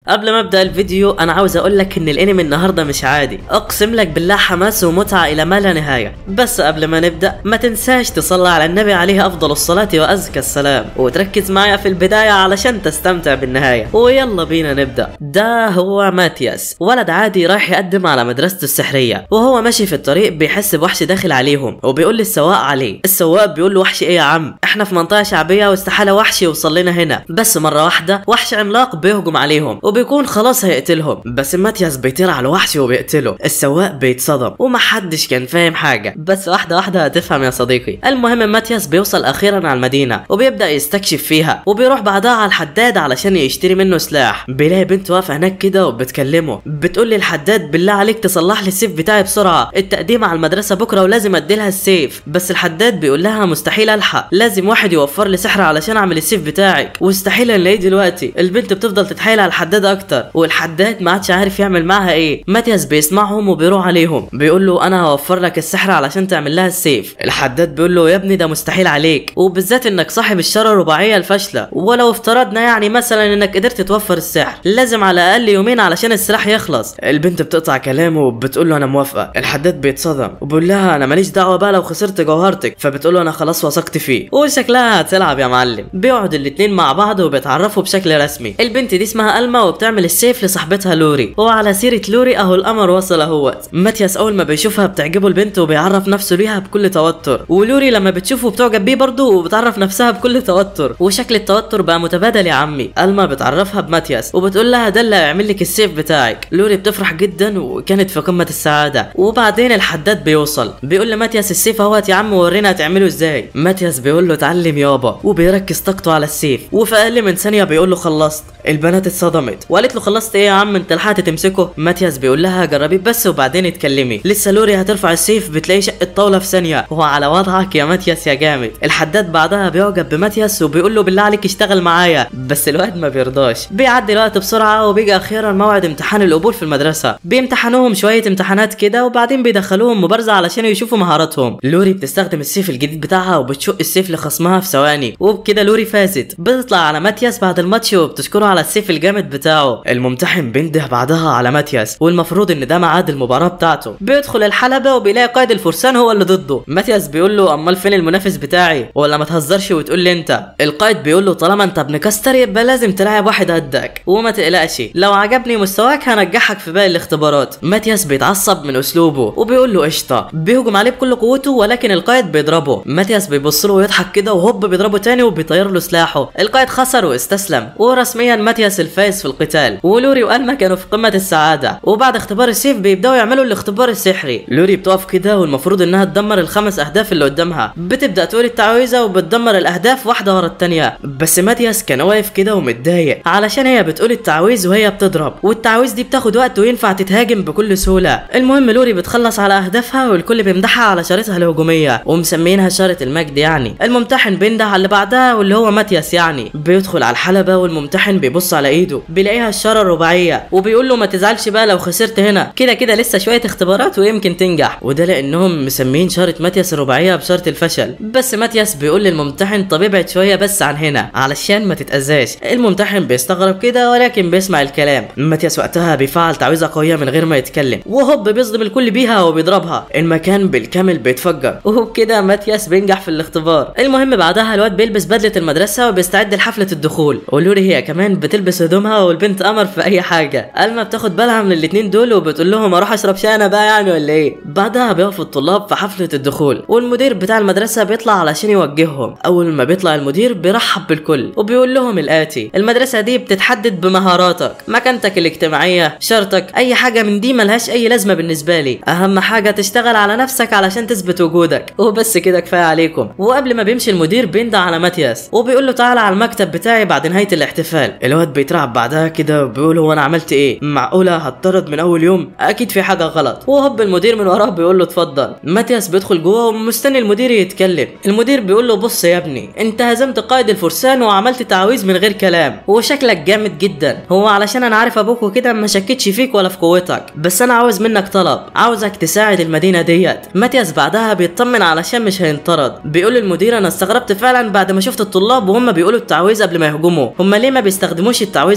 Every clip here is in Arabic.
قبل ما ابدا الفيديو انا عاوز اقول لك ان الانمي النهارده مش عادي، اقسم لك بالله حماس ومتعه الى ما لا نهايه. بس قبل ما نبدا ما تنساش تصلي على النبي عليه افضل الصلاه وازكى السلام، وتركز معايا في البدايه علشان تستمتع بالنهايه. ويلا بينا نبدا. ده هو ماتياس، ولد عادي رايح يقدم على مدرسته السحريه، وهو ماشي في الطريق بيحس بوحش داخل عليهم وبيقول للسواق عليه. السواق بيقول له وحش ايه يا عم؟ احنا في منطقه شعبيه واستحاله وحش يوصل لنا هنا. بس مره واحده وحش عملاق بيهجم عليهم وبيكون خلاص هيقتلهم، بس ماتياس بيطير على الوحش وبيقتله. السواق بيتصدم ومحدش كان فاهم حاجه، بس واحده واحده هتفهم يا صديقي. المهم ماتياس بيوصل اخيرا على المدينه وبيبدا يستكشف فيها، وبيروح بعدها على الحداد علشان يشتري منه سلاح. بيلاقي بنت واقفه هناك كده وبتكلمه، بتقول للحداد بالله عليك تصلح لي السيف بتاعي بسرعه، التقديم على المدرسه بكره ولازم اديلها السيف. بس الحداد بيقول لها مستحيل الحق، لازم واحد يوفر لي سحر علشان اعمل السيف بتاعك، واستحيل الاقيه دلوقتي. البنت بتفضل تتحايل على الحداد اكتر، والحداد ما عادش عارف يعمل معاها ايه. ماتياس بيسمعهم وبيروح عليهم، بيقول له انا هوفر لك السحر علشان تعمل لها السيف. الحداد بيقول له يا ابني ده مستحيل عليك، وبالذات انك صاحب الشاره الرباعيه الفاشله، ولو افترضنا يعني مثلا انك قدرت توفر السحر لازم على الاقل يومين علشان السلاح يخلص. البنت بتقطع كلامه وبتقول له انا موافقه. الحداد بيتصدم وبيقول لها انا ماليش دعوه بقى لو خسرت جوهرتك، فبتقول له انا خلاص وثقت فيه وشكلها هتلعب يا معلم. بيقعد الاتنين مع بعض وبيتعرفوا بشكل رسمي. البنت دي اسمها ألما وبتعمل السيف لصاحبتها لوري، وعلى سيره لوري اهو القمر وصل اهوت. ماتياس اول ما بيشوفها بتعجبه البنت وبيعرف نفسه ليها بكل توتر، ولوري لما بتشوفه بتعجب بيه برضه وبتعرف نفسها بكل توتر، وشكل التوتر بقى متبادل يا عمي. ألما بتعرفها بماتياس وبتقول لها ده اللي هيعمل لك السيف بتاعك. لوري بتفرح جدا وكانت في قمه السعاده. وبعدين الحداد بيوصل بيقول لماتياس السيف اهوت يا عم ورينا هتعمله ازاي. ماتياس بيقول له اتعلم يابا، وبيركز طاقته على السيف، وفي اقل من ثانيه بيقول له خلصت. البنات اتصدمت وقالت له خلصت ايه يا عم انت لحقت تمسكه؟ ماتياس بيقول لها جربي بس وبعدين اتكلمي. لسه لوري هترفع السيف بتلاقي شق الطاوله في ثانيه. هو على وضعك يا ماتياس يا جامد. الحداد بعدها بيعجب بماتياس وبيقول له بالله عليك اشتغل معايا، بس الواد ما بيرضاش. بيعدي الوقت بسرعه وبيجي اخيرا موعد امتحان القبول في المدرسه. بيمتحنوهم شويه امتحانات كده وبعدين بيدخلوهم مبارزه علشان يشوفوا مهاراتهم. لوري بتستخدم السيف الجديد بتاعها وبتشق السيف لخصمها في ثواني، وبكده لوري فازت. بتطلع على ماتياس بعد الماتش وبتشكره على السيف الجامد بتاعه. الممتحن بينده بعدها على ماتياس والمفروض ان ده ميعاد المباراه بتاعته. بيدخل الحلبه وبيلاقي قائد الفرسان هو اللي ضده. ماتياس بيقول له امال فين المنافس بتاعي؟ ولا ما تهزرش وتقول لي انت؟ القائد بيقول له طالما انت ابن كاستر يبقى لازم تلاعب واحد قدك، وما تقلقش لو عجبني مستواك هنجحك في باقي الاختبارات. ماتياس بيتعصب من اسلوبه وبيقول له قشطه. بيهجم عليه بكل قوته ولكن القائد بيضربه. ماتياس بيبص له ويضحك كده وهوب بيضربه تاني وبيطير له سلاحه. القائد خسر واستسلم، ورسميا ماتياس الفائز في القتال. ولوري وألما كانوا في قمه السعاده، وبعد اختبار السيف بيبداوا يعملوا الاختبار السحري. لوري بتقف كده والمفروض انها تدمر الخمس اهداف اللي قدامها. بتبدا تقول التعويذه وبتدمر الاهداف واحده ورا الثانيه، بس ماتياس كان واقف كده ومتضايق علشان هي بتقول التعويذ وهي بتضرب، والتعويذ دي بتاخد وقت وينفع تتهاجم بكل سهوله. المهم لوري بتخلص على اهدافها والكل بيمدحها على شارتها الهجوميه ومسمينها شاره المجد يعني. الممتحن بينده على اللي بعدها واللي هو ماتياس يعني. بيدخل على الحلبه والممتحن بيبص على ايده بيلاقيها الشاره الرباعيه، وبيقول له ما تزعلش بقى لو خسرت هنا، كده كده لسه شويه اختبارات ويمكن تنجح. وده لانهم مسمين شاره ماتياس الرباعيه بشاره الفشل. بس ماتياس بيقول للممتحن طب ابعد شويه بس عن هنا علشان ما تتاذاش. الممتحن بيستغرب كده ولكن بيسمع الكلام. ماتياس وقتها بيفعل تعويذه قويه من غير ما يتكلم، وهوب بيصدم الكل بيها وبيضربها. المكان بالكامل بيتفجر، وبكده ماتياس بينجح في الاختبار. المهم بعدها الواد بيلبس بدله المدرسه وبيستعد لحفله الدخول، ولوري هي كمان بتلبس هدومها والبنت قمر في اي حاجه. ألما بتاخد بالها من الاتنين دول وبتقول لهم اروح اشرب شاي انا بقى يعني ولا ايه. بعدها بيقفوا الطلاب في حفله الدخول، والمدير بتاع المدرسه بيطلع علشان يوجههم. اول ما بيطلع المدير بيرحب بالكل وبيقول لهم الاتي: المدرسه دي بتتحدد بمهاراتك، مكانتك الاجتماعيه، شرطك، اي حاجه من دي ملهاش اي لازمه بالنسبه لي، اهم حاجه تشتغل على نفسك علشان تثبت وجودك، وبس كده كفايه عليكم. وقبل ما بيمشي المدير بينده على ماتياس وبيقول له تعالى على المكتب بتاعي بعد نهايه الاحتفال. الواد بيترعب بعدها كده وبيقول هو انا عملت ايه؟ معقوله هتطرد من اول يوم؟ اكيد في حاجه غلط. وهوب المدير من وراه بيقول له اتفضل. ماتياس بيدخل جوه ومستني المدير يتكلم. المدير بيقول له بص يا ابني انت هزمت قائد الفرسان وعملت تعويذ من غير كلام وشكلك جامد جدا. هو علشان انا عارف ابوك وكده ما شكتش فيك ولا في قوتك، بس انا عاوز منك طلب، عاوزك تساعد المدينه ديت. ماتياس بعدها بيطمن علشان مش هينطرد. بيقول للمدير انا استغربت فعلا بعد ما شفت الطلاب وهم بيقولوا التعويذ قبل ما يهجموا، هم ليه ما بيستخدموش التعويذ الصمت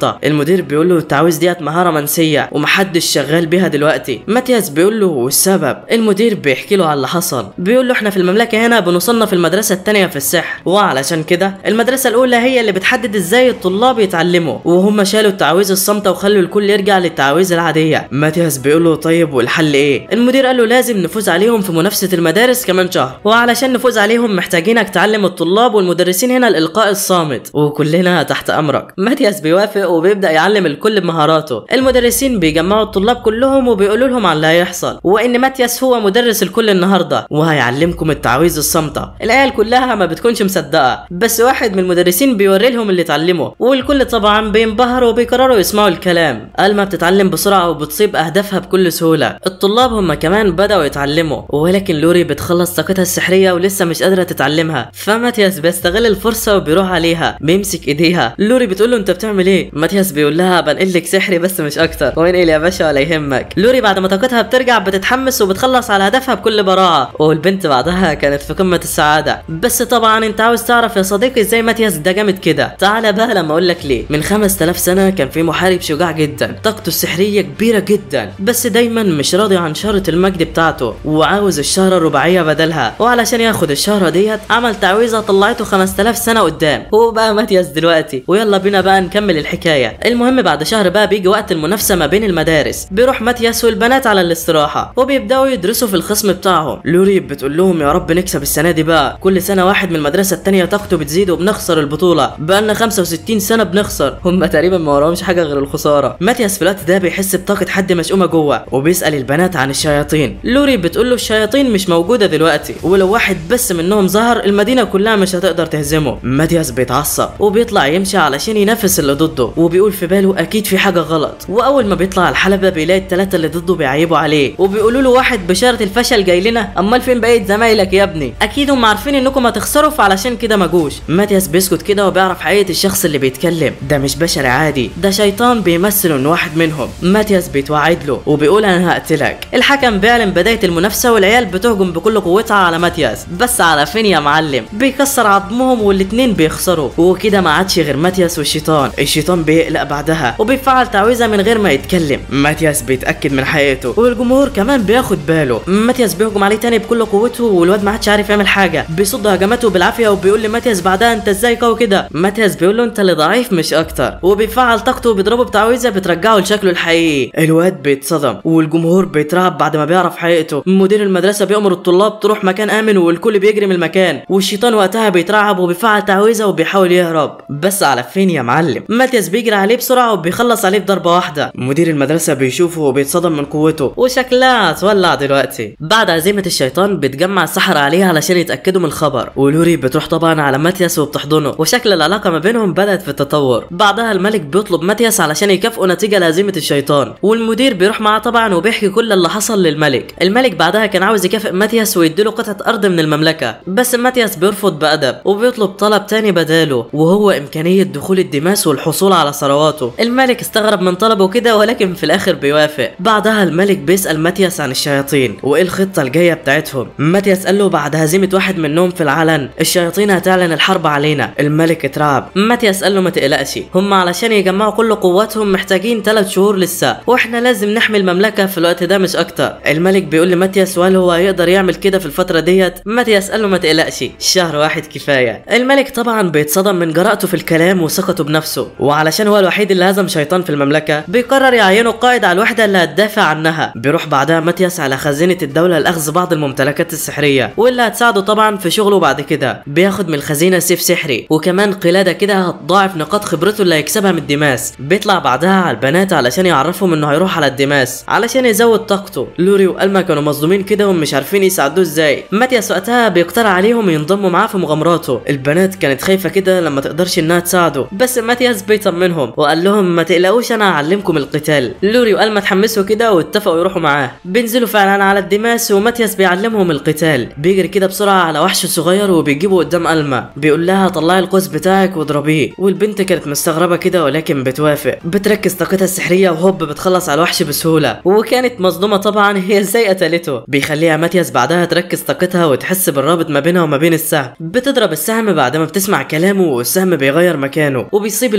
الصامتة. المدير بيقول له التعويذ ديت مهارة منسية ومحدش شغال بيها دلوقتي. ماتياس بيقول له والسبب؟ المدير بيحكي له على اللي حصل، بيقول له احنا في المملكة هنا بنصنف المدرسة التانية في السحر، وعلشان كده المدرسة الأولى هي اللي بتحدد ازاي الطلاب يتعلموا، وهم شالوا التعويذ الصامتة وخلوا الكل يرجع للتعويذ العادية. ماتياس بيقول له طيب والحل ايه؟ المدير قال له لازم نفوز عليهم في منافسة المدارس كمان شهر، وعلشان نفوز عليهم محتاجينك تعلم الطلاب والمدرسين هنا الإلقاء الصامت، وكلنا تحت أمرك. ماتياس بيوافق وبيبدأ يعلم الكل بمهاراته. المدرسين بيجمعوا الطلاب كلهم وبيقولوا لهم على اللي هيحصل، وإن ماتياس هو مدرس الكل النهارده وهيعلمكم التعويذ الصامتة. العيال كلها ما بتكونش مصدقة، بس واحد من المدرسين بيوري لهم اللي اتعلمه، والكل طبعا بينبهروا وبيقرروا يسمعوا الكلام. ألما بتتعلم بسرعة وبتصيب أهدافها بكل سهولة. الطلاب هم كمان بدأوا يتعلموا، ولكن لوري بتخلص طاقتها السحرية ولسه مش قادرة تتعلمها. فماتياس بيستغل الفرصة وبيروح عليها بيمسك ايديها. لوري بتقول له انت بتعمل ايه؟ ماتياس بيقول لها بنقل لك سحري بس مش اكتر، وانقل يا باشا ولا يهمك. لوري بعد ما طاقتها بترجع بتتحمس وبتخلص على هدفها بكل براعة، والبنت بعدها كانت في قمة السعادة. بس طبعا انت عاوز تعرف يا صديقي ازاي ماتياس ده جامد كده؟ تعالى بقى لما اقول لك ليه. من 5000 سنة كان في محارب شجاع جدا، طاقته السحرية كبيرة جدا، بس دايما مش راضي عن شارة المجد بتاعته وعاوز الشهرة الرباعية بدلها، وعلشان ياخد الشهرة ديت عمل تعويذة طلعته 5000 سنة قدام. هو بقى ماتياس دلوقتي. ويلا بينا بقى نكمل الحكاية. المهم بعد شهر بقى بيجي وقت المنافسة ما بين المدارس، بيروح ماتياس والبنات على الاستراحة وبيبدأوا يدرسوا في الخصم بتاعهم. لوري بتقول لهم يا رب نكسب السنة دي بقى، كل سنة واحد من المدرسة التانية طاقته بتزيد وبنخسر البطولة، بقالنا 65 سنة بنخسر. هم تقريبا ما وراهمش حاجة غير الخسارة. ماتياس في الوقت ده بيحس بطاقة حد مشؤومة جوه وبيسأل البنات عن الشياطين. لوري بتقول له الشياطين مش موجودة دلوقتي، ولو واحد بس منهم ظهر المدينة كلها مش هتقدر تهزمه. ماتياس بيتعصب وبيطلع يمشي علشان ينافس اللي ضده، وبيقول في باله اكيد في حاجة غلط. واول ما بيطلع الحلبة بيلاقي الثلاثة اللي ضده بيعيبوا عليه وبيقولوا له واحد بشارة الفشل جاي لنا، امال فين بقية زمايلك يا ابني؟ اكيد هم عارفين انكم هتخسروا فعلشان كده ما جوش. ماتياس بيسكت كده وبيعرف حقيقة الشخص اللي بيتكلم ده مش بشري عادي، ده شيطان بيمثل انه واحد منهم. ماتياس بيتوعد له وبيقول انا هقتلك. الحكم بيعلن بداية المنافسة والعيال بتهجم بكل قوتها على ماتياس، بس على فين يا معلم؟ بيكسر عظمهم والاتنين بيخسروا، وكده ما عادش غير ماتياس والشيطان. الشيطان بيقلق بعدها وبيفعل تعويذة من غير ما يتكلم. ماتياس بيتأكد من حقيقته والجمهور كمان بياخد باله. ماتياس بيهجم عليه تاني بكل قوته والواد ما عادش عارف يعمل حاجة، بيصد هجماته بالعافية وبيقول لماتياس بعدها انت ازاي قوي كده؟ ماتياس بيقول له انت اللي ضعيف مش اكتر، وبيفعل طاقته وبيضربه بتعويذة بترجعه لشكله الحقيقي. الواد بيتصدم والجمهور بيترعب بعد ما بيعرف حقيقته. مدير المدرسة بيأمر الطلاب تروح مكان آمن والكل بيجري من المكان، والشيطان وقتها بيترعب وبيفعل تعويذة وبيحاول يهرب. بس على فين يا معلم؟ ماتياس بيجري عليه بسرعة وبيخلص عليه بضربة واحدة. مدير المدرسة بيشوفه وبيتصدم من قوته وشكلها هتولع دلوقتي. بعد هزيمة الشيطان بتجمع السحرة عليه علشان يتأكدوا من الخبر، ولوري بتروح طبعا على ماتياس وبتحضنه، وشكل العلاقة ما بينهم بدأت في التطور. بعدها الملك بيطلب ماتياس علشان يكافئه نتيجة لهزيمة الشيطان، والمدير بيروح معاه طبعا وبيحكي كل اللي حصل للملك. الملك بعدها كان عاوز يكافئ ماتياس ويديله قطعة أرض من المملكة، بس ماتياس بيرفض بأدب وبيطلب طلب تاني بداله، وهو إمكانية دخول الدماس والحصول على ثرواته. الملك استغرب من طلبه كده ولكن في الآخر بيوافق. بعدها الملك بيسأل ماتياس عن الشياطين وإيه الخطة الجاية بتاعتهم. ماتياس قال له بعد هزيمة واحد منهم في العلن الشياطين هتعلن الحرب علينا. الملك اترعب. ماتياس قال له ما تقلقش، هم علشان يجمعوا كل قواتهم محتاجين 3 شهور لسه، واحنا لازم نحمي المملكة في الوقت ده مش اكتر. الملك بيقول لماتياس وهل هو هيقدر يعمل كده في الفترة ديت؟ ماتياس قال له ما تقلقش، شهر واحد كفاية. الملك طبعا بيتصدم من جرأته في الكلام وثقته بنفسه، وعلشان هو الوحيد اللي هزم شيطان في المملكة بيقرر يعينه قائد على الوحدة اللي هتدافع عنها. بيروح بعدها ماتياس على خزينة الدولة لأخذ بعض الممتلكات السحرية واللي هتساعده طبعا في شغله. بعد كده بياخد من الخزينة سيف سحري وكمان قلادة كده هتضاعف نقاط خبرته اللي هيكسبها من الدماس. بيطلع بعدها على البنات علشان يعرفهم انه هيروح على الدماس علشان يزود طاقته. لوري وألما كانوا مصدومين كده ومش عارفين يساعدوه ازاي. ماتياس وقتها بيقترح عليهم ينضموا معاه في مغامراته. البنات كانت خايفة كده لما تقدرش انها تساعده، بس ماتياس بيطمنهم وقال لهم ما تقلقوش انا هعلمكم القتال. لوري وألما اتحمسوا كده واتفقوا يروحوا معاه. بينزلوا فعلا على الدماس وماتياس بيعلمهم القتال. بيجري كده بسرعة على وحش صغير وبيجيبه قدام ألما، بيقول لها طلعي القوس بتاعك واضربيه. والبنت كانت مستغربة كده ولكن بتوافق. بتركز طاقتها السحرية وهوب بتخلص على الوحش بسهولة، وكانت مصدومة طبعا هي ازاي قتلته. بيخليها ماتياس بعدها تركز طاقتها وتحس بالرابط ما بينها وما بين السهم. بتضرب السهم بعد ما بتسمع كلامه والسهم بيغير مكانه وبيصيب الوحش اللي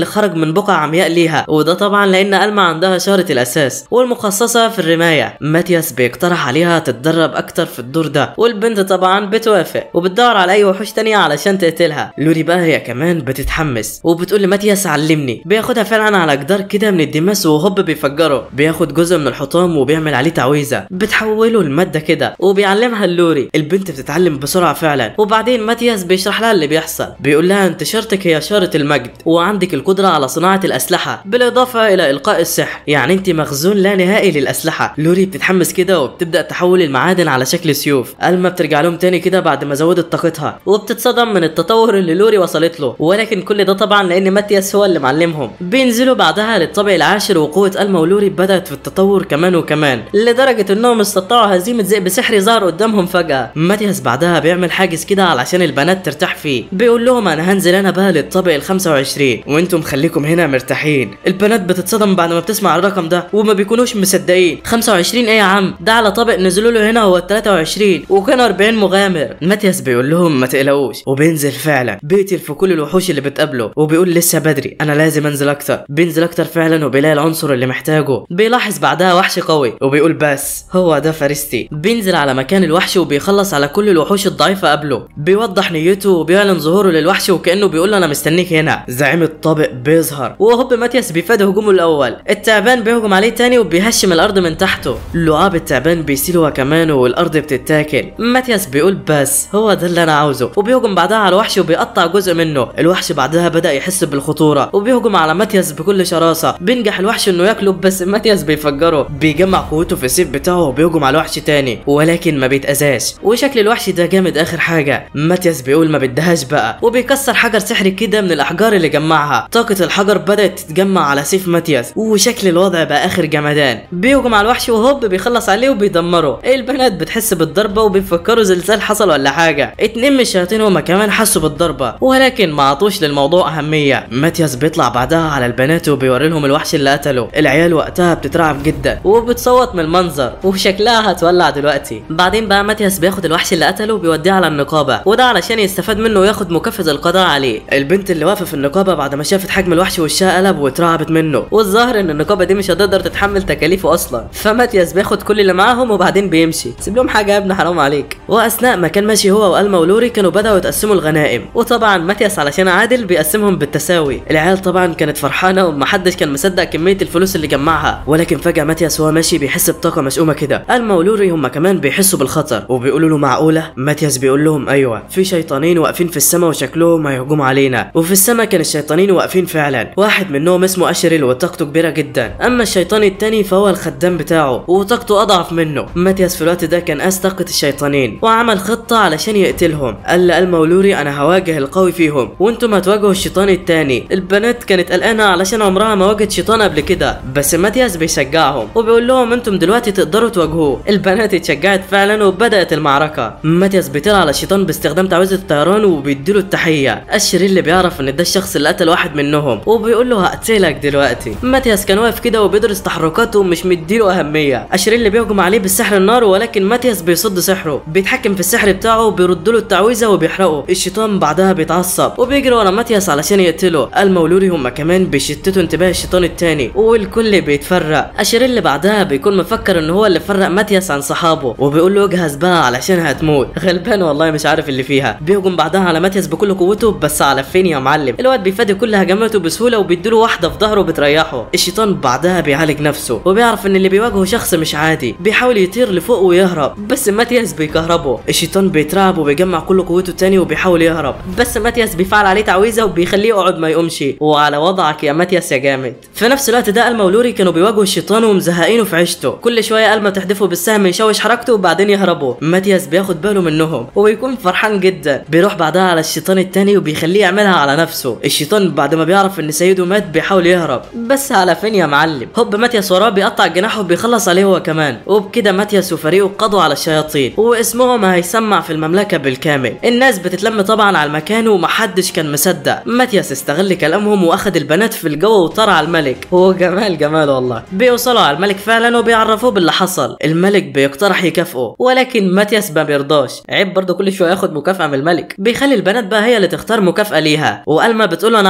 خرج من بقعة عمياء ليها، وده طبعا لان ألما عندها شارة الاساس والمخصصة في الرماية. ماتياس بيقترح عليها تتدرب اكتر في الدور ده، والبنت طبعا بتوافق وبتدور على اي وحوش تانية علشان تقتلها. لوري بقى هي كمان بتتحمس وبتقول لماتياس علمني. بياخدها فعلا على جدار كده من الدماس وهوب بيفجره، بياخد جزء من الحطام وبيعمل عليه تعويذة بتحوله لمادة كده وبيعلمها لوري. البنت بتتعلم بسرعة فعلا، وبعدين ماتياس بيشرح لها اللي بيحصل. بيقول لها انت شارتك هي شارة المجد، وعندك القدرة على صناعة الأسلحة بالإضافة إلى إلقاء السحر، يعني انت مخزون لا نهائي للأسلحة. لوري بتتحمس كده وبتبدأ تحول المعادن على شكل سيوف. ألما بترجع لهم تاني كده بعد ما زودت طاقتها، وبتتصدم من التطور اللي لوري وصلت له، ولكن كل ده طبعا لأن ماتياس هو اللي معلمهم. بينزلوا بعدها للطابق العاشر، وقوة ألما ولوري بدأت في التطور كمان وكمان، لدرجة انهم استطاعوا هزيمة ذئب سحري ظهر قدامهم فجأة. ماتياس بعدها بيعمل حاجز كده علشان البنات ترتاح فيه. بيقول لهم انا هنزل انا بقى للطابق ال25 وانتم خليكم هنا مرتاحين. البنات بتتصدم بعد ما بتسمع الرقم ده وما بيكونوش مصدقين. 25 ايه يا عم؟ ده على طابق نزلوا له هنا هو 23 وكان 40 مغامر. ماتياس بيقول لهم ما تقلقوش، وبينزل فعلا بيقتل في كل الوحوش اللي بتقابله، وبيقول لسه بدري انا لازم انزل اكتر. بينزل اكتر فعلا وبيلاقي العنصر اللي محتاجه. بيلاحظ بعدها وحش قوي وبيقول بس هو ده فارستي. بينزل على مكان الوحش وبيخلص على كل الوحوش الضعيفة قبله. بيوضح نيته وبيعلن ظهوره للوحش وكأنه بيقول له انا مستنيك هنا. زعيم الطابق بيظهر وهوب ماتياس بيفاد هجومه الاول. التعبان بيهجم عليه تاني وبيهشم الارض من تحته. لعاب التعبان بيسيل هو كمان والارض بتتاكل. ماتياس بيقول بس هو ده اللي انا عاوزه، وبيهجم بعدها على الوحش وبيقطع جزء منه. الوحش بعدها بدأ يحس بالخطورة وبيهجم على ماتياس بكل شراسة. بينجح الوحش انه ياكله بس ماتياس بيفجره. بيجمع قوته في السيف بتاعه وبيهجم على الوحش تاني ولكن ما بيتأذاش، وشكل الوحش ده جامد اخر حاجة. ماتياس بيقول ما بدهاش بقى، وبيكسر حجر سحري كده من الاحجار اللي جمعها. طاقة الحجر بدأت تتجمع على سيف ماتياس وشكل الوضع بقى اخر جمدان. بيهجم على الوحش وهوب بيخلص عليه وبيدمره. البنات بتحس بالضربة وبيفكروا زلزال حصل ولا حاجة. اتنين من الشياطين هما كمان حسوا بالضربة ولكن ما عطوش للموضوع اهمية. ماتياس بيطلع بعدها على البنات وبيوري لهم الوحش اللي قتله. العيال وقتها بتترعب جدا وبتصوت من المنظر وشكلها هتولع دلوقتي. بعدين بقى ماتياس بياخد الوحش اللي قتله وبيوديه على النقابة، وده علشان يستفاد منه وياخد مكافأة القضاء عليه. البنت اللي واقفة في النقابة بعد ما شافت حجم الوحش وشها قلب واترعبت منه، والظاهر ان النقابة دي مش هتقدر تتحمل تكاليفه اصلا. فماتياس بياخد كل اللي معاهم وبعدين بيمشي. سيب لهم حاجة يا ابني حرام عليك. واثناء ما كان ماشي هو وألما ولوري كانوا بدأوا يتقسموا الغنائم، وطبعا ماتياس علشان عادل بيقسمهم بالتساوي. العيال طبعا كانت فرحانة ومحدش كان مصدق كمية الفلوس اللي جمعها، ولكن فجأة ماتياس وهو ماشي بيحس بطاقة مشؤومة كده. ألما ولوري هم كمان بيحسوا بالخطر وبيقولوا له معقولة؟ ماتياس بيقول لهم ايوه، في شيطانين واقفين في السماء وشكلهم هيهجموا علينا. وفي السماء كان الشيطانين واقفين فعلا. واحد منهم اسمه اشريل وطاقته كبيرة جدا، اما الشيطان التاني فهو الخدام بتاعه وطاقته اضعف منه. ماتياس في الوقت ده كان قاس طاقة الشيطانين وعمل خطة علشان يقتلهم. قال لألما ولوري انا هواجه القوي فيهم وانتم هتواجهوا الشيطان التاني. البنات كانت قلقانة علشان عمرها ما واجهت شيطان قبل كده، بس ماتياس بيشجعهم وبيقول لهم انتم دلوقتي تقدروا تواجهوه. البنات اتشجعت فعلا وبدأت المعركة. ماتياس بيطلع على الشيطان باستخدام تعويذة الطيران وبيديله التحية. اشريل اللي بيعرف ان ده الشخص اللي قتل واحد منهم وبيقول له هقتلك دلوقتي. ماتياس كان واقف كده وبيدرس تحركاته ومش مديله اهمية. اشريل اللي بيهجم عليه بالسحر النار، ولكن ماتياس بيصد سحره، بيتحكم في السحر بتاعه وبيرد له التعويذة وبيحرقه. الشيطان بعدها بيتعصب وبيجري ورا ماتياس علشان يقتله. ألما ولوري هم كمان بيشتتوا انتباه الشيطان التاني والكل بيتفرق. اشريل اللي بعدها بيكون مفكر ان هو اللي فرق ماتياس عن صحابه وبيقول له اجهز بقى علشان هتموت. غلبان والله مش عارف اللي فيها. بيهجم بعدها على ماتياس بكل قوته، بس على فين يا معلم؟ الواد بيفادي كل هجماته بسهوله وبيديله واحده في ظهره بتريحه. الشيطان بعدها بيعالج نفسه وبيعرف ان اللي بيواجهه شخص مش عادي، بيحاول يطير لفوق ويهرب بس ماتياس بيكهربه. الشيطان بيترعب وبيجمع كل قوته تاني وبيحاول يهرب، بس ماتياس بيفعل عليه تعويذه وبيخليه يقعد ما يقومش. وعلى وضعك يا ماتياس يا جامد. في نفس الوقت ده ألما ولوري كانوا بيواجهوا الشيطان ومزهقينه في عيشته. كل شويه ألما تحدفه بالسهم يشوش حركته وبعدين يهربوا. ماتياس بياخد باله منهم وبيكون فرحان جدا. بيروح بعدها على الشيطان التاني وبيخليه يعملها على نفسه. الشيطان بعد ما بيعرف ان سيده مات بيحاول يهرب، بس على فين يا معلم؟ هوب ماتياس وراه بيقطع جناحه وبيخلص عليه هو كمان. وبكده ماتياس وفريقه قضوا على الشياطين واسمهم هيسمع في المملكه بالكامل. الناس بتتلم طبعا على المكان ومحدش كان مصدق. ماتياس استغل كلامهم واخد البنات في الجو وطار على الملك. هو جمال والله. بيوصلوا على الملك فعلا وبيعرفوه باللي حصل. الملك بيقترح يكافئه ولكن ماتياس ما بيرضاش. عيب برضه كل شويه ياخد مكافاه من الملك. بيخلي البنات بقى هي اللي تختار مكافاه ليها، وألما بتقول انا عاوزه الفلوس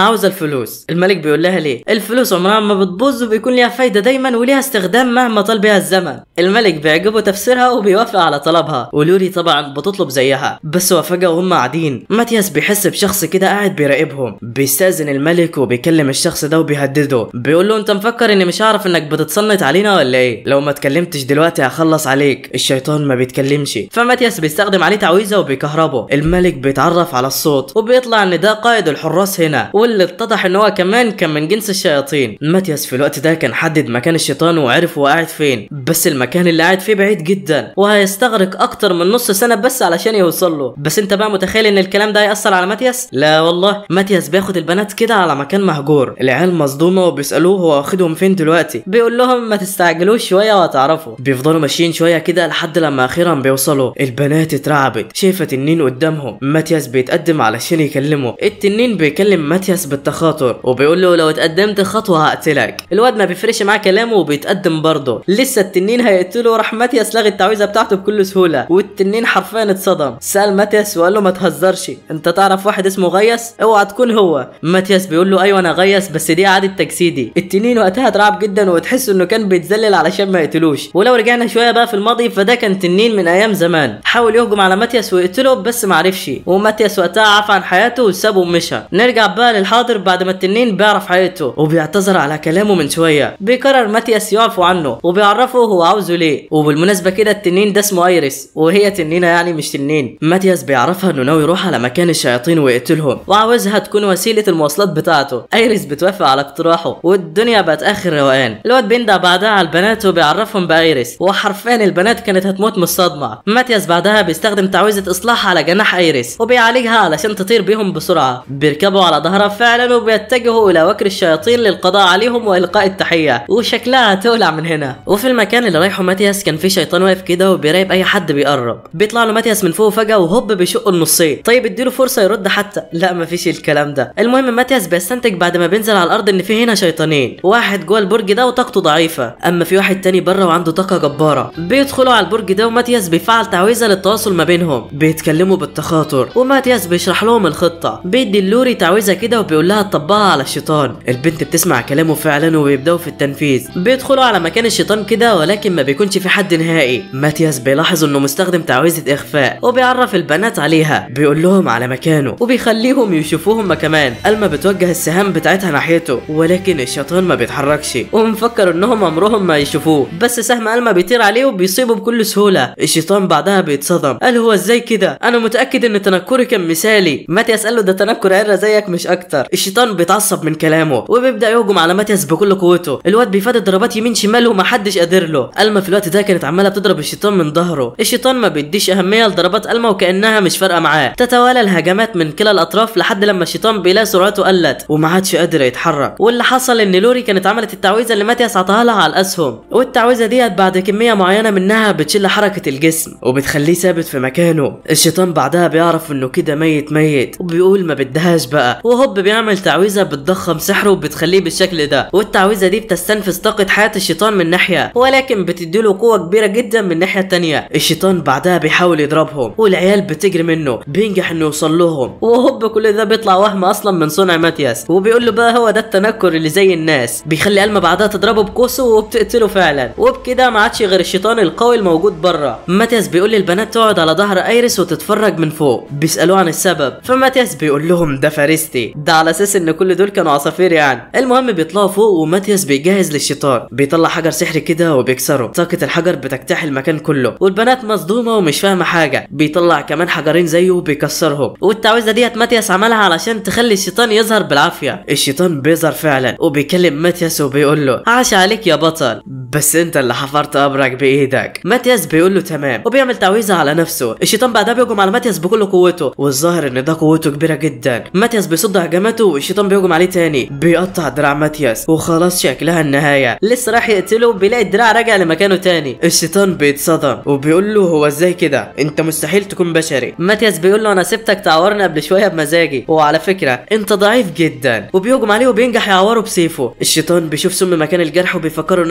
الفلوس. الملك بيقول لها ليه؟ الفلوس عمرها ما بتبوظ وبيكون ليها فايده دايما وليها استخدام مهما طال بها الزمن. الملك بيعجبه تفسيرها وبيوافق على طلبها، ولوري طبعا بتطلب زيها. بس هو فجاه وهم قاعدين ماتياس بيحس بشخص كده قاعد بيراقبهم. بيستأذن الملك وبيكلم الشخص ده وبيهدده، بيقول له انت مفكر اني مش هعرف انك بتتصنت علينا ولا ايه؟ لو ما اتكلمتش دلوقتي هخلص عليك. الشيطان ما بيتكلمش، فماتياس بيستخدم عليه تعويذه وبيكهربه. الملك بيتعرف على الصوت وبيطلع ان ده قائد الحراس هنا، واللي اتضح ان هو كمان كان من جنس الشياطين. ماتياس في الوقت ده كان حدد مكان الشيطان وعرف هو قاعد فين، بس المكان اللي قاعد فيه بعيد جدا وهيستغرق اكتر من نص سنه بس علشان يوصل له. بس انت بقى متخيل ان الكلام ده هيأثر على ماتياس؟ لا والله. ماتياس بياخد البنات كده على مكان مهجور. العيال مصدومه وبيسالوه هو واخدهم فين دلوقتي. بيقول لهم ما تستعجلوش شويه وهتعرفوا. بيفضلوا ماشيين شويه كده لحد لما اخيرا بيوصلوا. البنات اترعبت، شايفه تنين قدامهم. ماتياس بيتقدم علشان يكلمه. التنين بيكلم ماتياس بالتخاطر وبيقول له لو اتقدمت خطوه هقتلك. الواد ما بيفرقش معاه كلامه وبيتقدم برضه. لسه التنين هيقتله، راح ماتياس لغى التعويذه بتاعته بكل سهوله، والتنين حرفيا اتصدم. سأل ماتياس وقال له ما تهزرش، انت تعرف واحد اسمه غيس؟ اوعى تكون هو. ماتياس بيقول له ايوه انا غيس، بس دي عاده تجسيدي. التنين وقتها اترعب جدا وتحس انه كان بيتذلل علشان ما يقتلوش. ولو رجعنا شويه بقى في الماضي، فده كان تنين من ايام زمان حاول يهجم على ماتياس ويقتله بس ما عرفش، وماتياس وقتها عفى عن حياته وسابه ومشى. نرجع بقى للحاضر بعد ما التنين بيعرف حقيقته وبيعتذر على كلامه من شويه. بيقرر ماتياس يعفو عنه وبيعرفه هو عاوزه ليه. وبالمناسبه كده التنين ده اسمه ايريس، وهي تنينه يعني مش تنين. ماتياس بيعرفها انه ناوي يروح على مكان الشياطين ويقتلهم وعاوزها تكون وسيله المواصلات بتاعته. ايريس بتوافق على اقتراحه والدنيا بقت اخر روقان. الواد بيندع بعدها على البنات وبيعرفهم بايريس، وحرفيا البنات كانت هتموت من الصدمه. ماتياس بعدها بيستخدم تعويذه اصلاح على جناح ايريس وبيعالجها علشان تطير بيهم بسرعه. بيركبوا على ظهرها فعلا وبيتجهوا الى وكر الشياطين للقضاء عليهم والقاء التحيه، وشكلها هتولع من هنا. وفي المكان اللي رايحه ماتياس كان في شيطان واقف كده وبيراقب اي حد بيقرب. بيطلع له ماتياس من فوق فجاه وهوب بيشقه النصين. طيب اديله فرصه يرد حتى، لا مفيش الكلام ده. المهم ماتياس بيستنتج بعد ما بينزل على الارض ان في هنا شيطانين، واحد جوه البرج ده وطاقته ضعيفه، اما في واحد تاني بره وعنده طاقه جباره. بيدخلوا على البرج ده وماتياس بيفعل تعويذه للتواصل ما بينهم. بيتكلموا بالتخاطر وماتياس بيشرح لهم الخطه. بيدي لوري تعويذه كده وبيقول لها تطبقها على الشيطان. البنت بتسمع كلامه فعلا وبيبداوا في التنفيذ. بيدخلوا على مكان الشيطان كده ولكن ما بيكونش في حد نهائي. ماتياس بيلاحظ انه مستخدم تعويذه اخفاء وبيعرف البنات عليها. بيقول لهم على مكانه وبيخليهم يشوفوهم كمان. الما بتوجه السهام بتاعتها ناحيته ولكن الشيطان ما بيتحركش ومفكر انهم عمرهم ما يشوفوه، بس سهم الما بيطير عليه وبيصيبه بكل سهوله. الشيطان بعدها بيتصدم، قال هو ازاي كده؟ انا متاكد ان تنكري كان مثالي. ماتياس قال له ده تنكر عره زيك مش اكتر. الشيطان بيتعصب من كلامه وبيبدا يهجم على ماتياس بكل قوته. الواد بيفادي ضربات يمين شمال ومحدش قادر له. الما في الوقت ده كانت عماله بتضرب الشيطان من ظهره. الشيطان ما بيديش اهميه لضربات الما وكانها مش فارقه معاه. تتوالى الهجمات من كلا الاطراف لحد لما الشيطان بيلاقي سرعته قلت وما عادش قادر يتحرك. واللي حصل ان لوري كانت عملت التعويذه اللي ماتياس عطاها لها على الاسهم، والتعويذه ديت بعد كميه معينه منها بتشل حركه الجسم وبتخليه ثابت في مكانه. الشيطان بعدها بيعرف انه كده ميت وبيقول ما بدهاش بقى، وهوب بيعمل تعويذه بتضخم سحره وبتخليه بالشكل ده. والتعويذه دي بتستنفذ طاقه حياه الشيطان من ناحيه ولكن بتديله قوه كبيره جدا من الناحيه الثانيه. الشيطان بعدها بيحاول يضربهم والعيال بتجري منه، بينجح انه يوصل لهم، وهوب كل ده بيطلع وهم اصلا من صنع ماتياس. وبيقول له بقى هو ده التنكر اللي زي الناس. بيخلي الما بعدها تضربه بقوسه وبتقتله فعلا، وبكده ما عادش غير الشيطان القوي الموجود بره. ماتياس بيقول للبنات تقعد على ظهر ايريس وتتفرج من فوق. بيسالوه عن السبب، فماتياس بيقول لهم ده فارستي، ده على اساس ان كل دول كانوا عصافير يعني. المهم بيطلعوا فوق وماتياس بيجهز للشيطان. بيطلع حجر سحري كده وبيكسره. طاقه الحجر بتجتاح المكان كله والبنات مصدومه ومش فاهمه حاجه. بيطلع كمان حجرين زيه وبيكسرهم. والتعويذه ديت ماتياس عملها علشان تخلي الشيطان يظهر بالعافيه. الشيطان بيظهر فعلا وبيكلم ماتياس وبيقول له عاش عليك يا بطل، بس انت اللي حفرت قبرك بايدك. ماتياس بيقول له تمام وبيعمل تعويذه على نفسه. الشيطان بعدها بيهجم على ماتياس بكل قوته والظاهر ان ده قوته كبيره جدا. ماتياس بيصد هجماته والشيطان بيهجم عليه تاني، بيقطع دراع ماتياس وخلاص شكلها النهايه. لسه راح يقتله بيلاقي الدراع راجع لمكانه تاني. الشيطان بيتصدم وبيقول له هو ازاي كده؟ انت مستحيل تكون بشري. ماتياس بيقول له انا سبتك تعورني قبل شويه بمزاجي، وعلى فكره انت ضعيف جدا. وبيهجم عليه وبينجح يعوره بسيفه. الشيطان بيشوف سم مكان الجرح وبيفكره نفس اللي اتجرح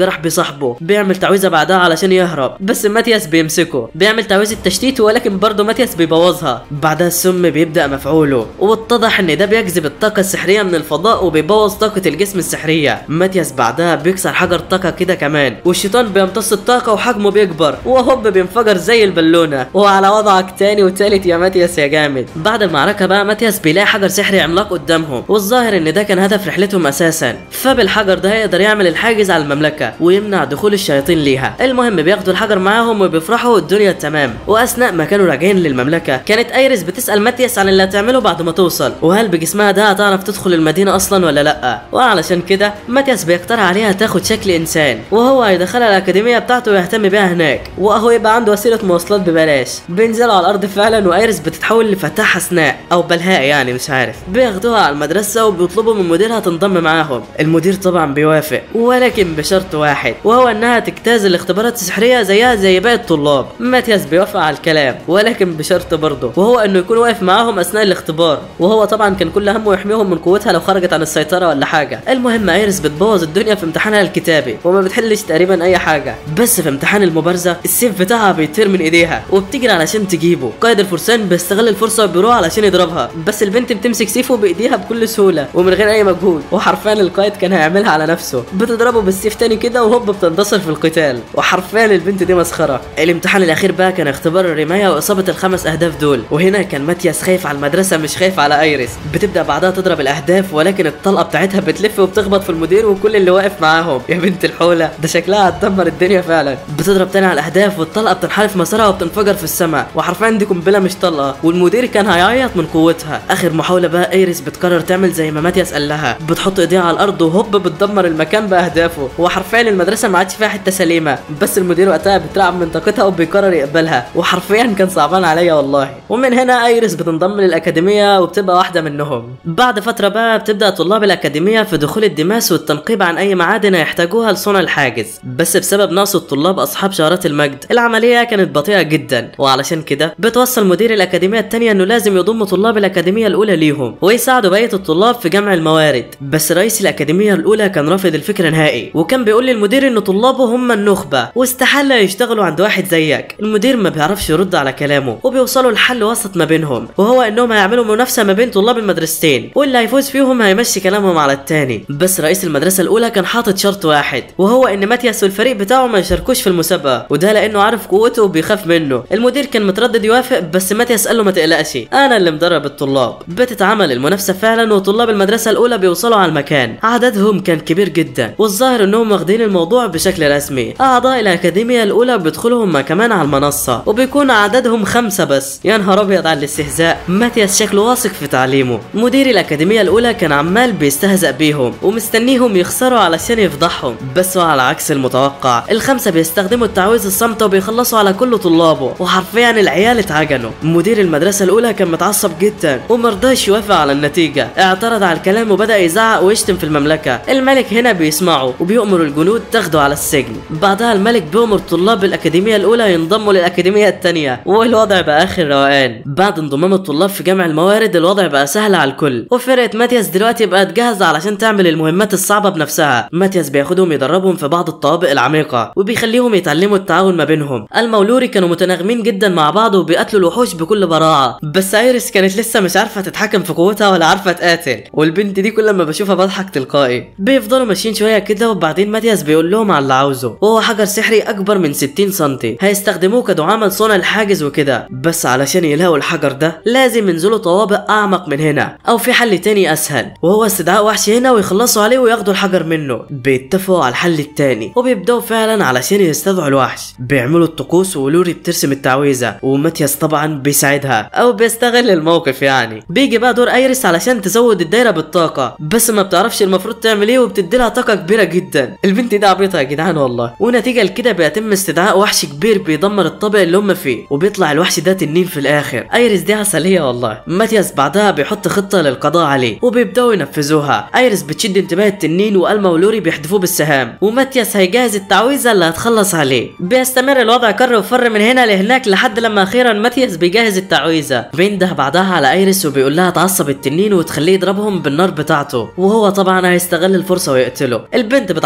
جرح بصاحبه، بيعمل تعويذه بعدها علشان يهرب، بس ماتياس بيمسكه، بيعمل تعويذه تشتيت ولكن برضه ماتياس بيبوظها. بعدها السم بيبدا مفعوله، واتضح ان ده بيجذب الطاقه السحريه من الفضاء وبيبوظ طاقه الجسم السحريه. ماتياس بعدها بيكسر حجر طاقه كده كمان، والشيطان بيمتص الطاقه وحجمه بيكبر وهوب بينفجر زي البالونه. وعلى وضعك تاني وتالت يا ماتياس يا جامد. بعد المعركه بقى ماتياس بيلاقي حجر سحري عملاق قدامهم، والظاهر ان ده كان هدف رحلتهم اساسا، فبالحجر ده يقدر يعمل الحاجز على المملكه ويمنع دخول الشياطين ليها. المهم بياخدوا الحجر معاهم وبيفرحوا الدنيا تمام. واثناء ما كانوا راجعين للمملكه كانت ايريس بتسال ماتياس عن اللي هتعمله بعد ما توصل، وهل بجسمها ده هتعرف تدخل المدينه اصلا ولا لا. وعلشان كده ماتياس بيقترح عليها تاخد شكل انسان، وهو هيدخلها الاكاديميه بتاعته ويهتم بيها هناك، واهو يبقى عنده وسيله مواصلات ببلاش. بينزلوا على الارض فعلا، وايريس بتتحول لفتاة حسناء او بلهاء يعني مش عارف. بياخدوها على المدرسه وبيطلبوا من مديرها تنضم معاهم. المدير طبعا بيوافق ولكن بشرط واحد، وهو انها تجتاز الاختبارات السحريه زيها زي باقي الطلاب. ماتياس بيوافق على الكلام ولكن بشرط برضه، وهو انه يكون واقف معاهم اثناء الاختبار، وهو طبعا كان كل همه يحميهم من قوتها لو خرجت عن السيطره ولا حاجه. المهم ايريس بتبوظ الدنيا في امتحانها الكتابي وما بتحلش تقريبا اي حاجه، بس في امتحان المبارزه السيف بتاعها بيطير من ايديها وبتجري علشان تجيبه. قائد الفرسان بيستغل الفرصه وبيروح علشان يضربها، بس البنت بتمسك سيفه بايديها بكل سهوله ومن غير اي مجهود، وحرفيا القائد كان هيعملها على نفسه. بتضربه بالسيف تاني كده وهوب بتنتصر في القتال، وحرفيا البنت دي مسخره. الامتحان الاخير بقى كان اختبار الرمايه واصابه ال5 اهداف دول، وهنا كان ماتياس خايف على المدرسه مش خايف على ايريس. بتبدا بعدها تضرب الاهداف ولكن الطلقه بتاعتها بتلف وبتخبط في المدير وكل اللي واقف معاهم. يا بنت الحوله ده شكلها هتدمر الدنيا فعلا. بتضرب تاني على الاهداف والطلقه بتنحرف مسارها وبتنفجر في السماء، وحرفيا دي قنبله مش طلقه، والمدير كان هيعيط من قوتها. اخر محاوله بقى ايريس بتقرر تعمل زي ما ماتياس قال لها، بتحط ايديها على الارض وهوب بتدمر المكان باهدافه، وحرفيا المدرسه ما عادش فيها حته سليمه. بس المدير وقتها بترعب من طاقتها وبيقرر يقبلها، وحرفيا كان صعبان عليا والله. ومن هنا ايريس بتنضم للاكاديميه وبتبقى واحده منهم. بعد فتره بقى بتبدا طلاب الاكاديميه في دخول الدماس والتنقيب عن اي معادن يحتاجوها لصنع الحاجز، بس بسبب نقص الطلاب اصحاب شهادات المجد العمليه كانت بطيئه جدا، وعلشان كده بتوصل مدير الاكاديميه الثانيه انه لازم يضم طلاب الاكاديميه الاولى ليهم ويساعدوا بقيه الطلاب في جمع الموارد. بس رئيس الاكاديميه الاولى كان رافض الفكره نهائي، وكان بيقول للمدير ان طلابه هم النخبه واستحاله يشتغلوا عند واحد زيك. المدير ما بيعرفش يرد على كلامه، وبيوصلوا لحل وسط ما بينهم، وهو انهم هيعملوا منافسه ما بين طلاب المدرستين، واللي هيفوز فيهم هيمشي كلامهم على الثاني. بس رئيس المدرسه الاولى كان حاطط شرط واحد، وهو ان ماتياس والفريق بتاعه ما يشاركوش في المسابقه، وده لانه عارف قوته وبيخاف منه. المدير كان متردد يوافق، بس ماتياس قال له ما تقلقش انا اللي مدرب الطلاب. بتتعمل المنافسه فعلا، وطلاب المدرسه الاولى بيوصلوا على المكان. عددهم كان كبير جدا، والظاهر انهم واخدين الموضوع بشكل رسمي. اعضاء الاكاديميه الاولى بيدخلوا هم كمان على المنصه، وبيكون عددهم 5 بس. يا نهار ابيض على الاستهزاء. ماتياس شكله واثق في تعليمه. مدير الاكاديميه الاولى كان عمال بيستهزأ بيهم ومستنيهم يخسروا علشان يفضحهم، بس على عكس المتوقع ال5 بيستخدموا التعويذ الصامته وبيخلصوا على كل طلابه، وحرفيا العيال اتعجنوا. مدير المدرسه الاولى كان متعصب جدا ومرضاش يوافق على النتيجه، اعترض على الكلام وبدا يزعق ويشتم في المملكه. الملك هنا بيسمعه وبيأمر الجنود تاخده على السجن. بعدها الملك بيأمر طلاب الاكاديميه الاولى ينضموا للاكاديميه الثانيه، والوضع بقى اخر روقان. بعد انضمام الطلاب في جمع الموارد الوضع بقى سهل على الكل، وفرقه ماتياس دلوقتي بقت جاهزه علشان تعمل المهمات الصعبه بنفسها. ماتياس بياخدهم يدربهم في بعض الطوابق العميقه وبيخليهم يتعلموا التعاون ما بينهم. المولوري كانوا متناغمين جدا مع بعض وبيقتلوا الوحوش بكل براعه، بس ايريس كانت لسه مش عارفه تتحكم في قوتها ولا عارفه تقاتل، والبنت دي كل ما بشوفها بضحك تلقائي. بيفضلوا ماشيين شويه كده، وبعدين ماتياس بيقول لهم على اللي عاوزه، وهو حجر سحري اكبر من 60 سم هيستخدموه كدعامه لصنع الحاجز وكده. بس علشان يلاقوا الحجر ده لازم ينزلوا طوابق اعمق من هنا، او في حل تاني اسهل، وهو استدعاء وحش هنا ويخلصوا عليه وياخدوا الحجر منه. بيتفقوا على الحل التاني وبيبداوا فعلا علشان يستدعوا الوحش. بيعملوا الطقوس ولوري بترسم التعويذه، وماتياس طبعا بيساعدها او بيستغل الموقف يعني. بيجي بقى دور ايريس علشان تزود الدايره بالطاقه، بس ما بتعرفش المفروض تعمل ايه وبتدي لها طاقه كبيره جدا. البنت دي عبيطه يا جدعان والله. ونتيجه لكده بيتم استدعاء وحش كبير بيدمر الطابق اللي هم فيه، وبيطلع الوحش ده تنين في الاخر. ايريس دي عسليه والله. ماتياس بعدها بيحط خطه للقضاء عليه وبيبداوا ينفذوها. ايريس بتشد انتباه التنين والما ولوري بيحدفوه بالسهام، وماتياس هيجهز التعويذه اللي هتخلص عليه. بيستمر الوضع كر وفر من هنا لهناك لحد لما اخيرا ماتياس بيجهز التعويذه. بينده بعدها على ايريس وبيقول لها تعصب التنين وتخليه يضربهم بالنار بتاعته، وهو طبعا هيستغل الفرصه ويقتله. البنت بتعصبه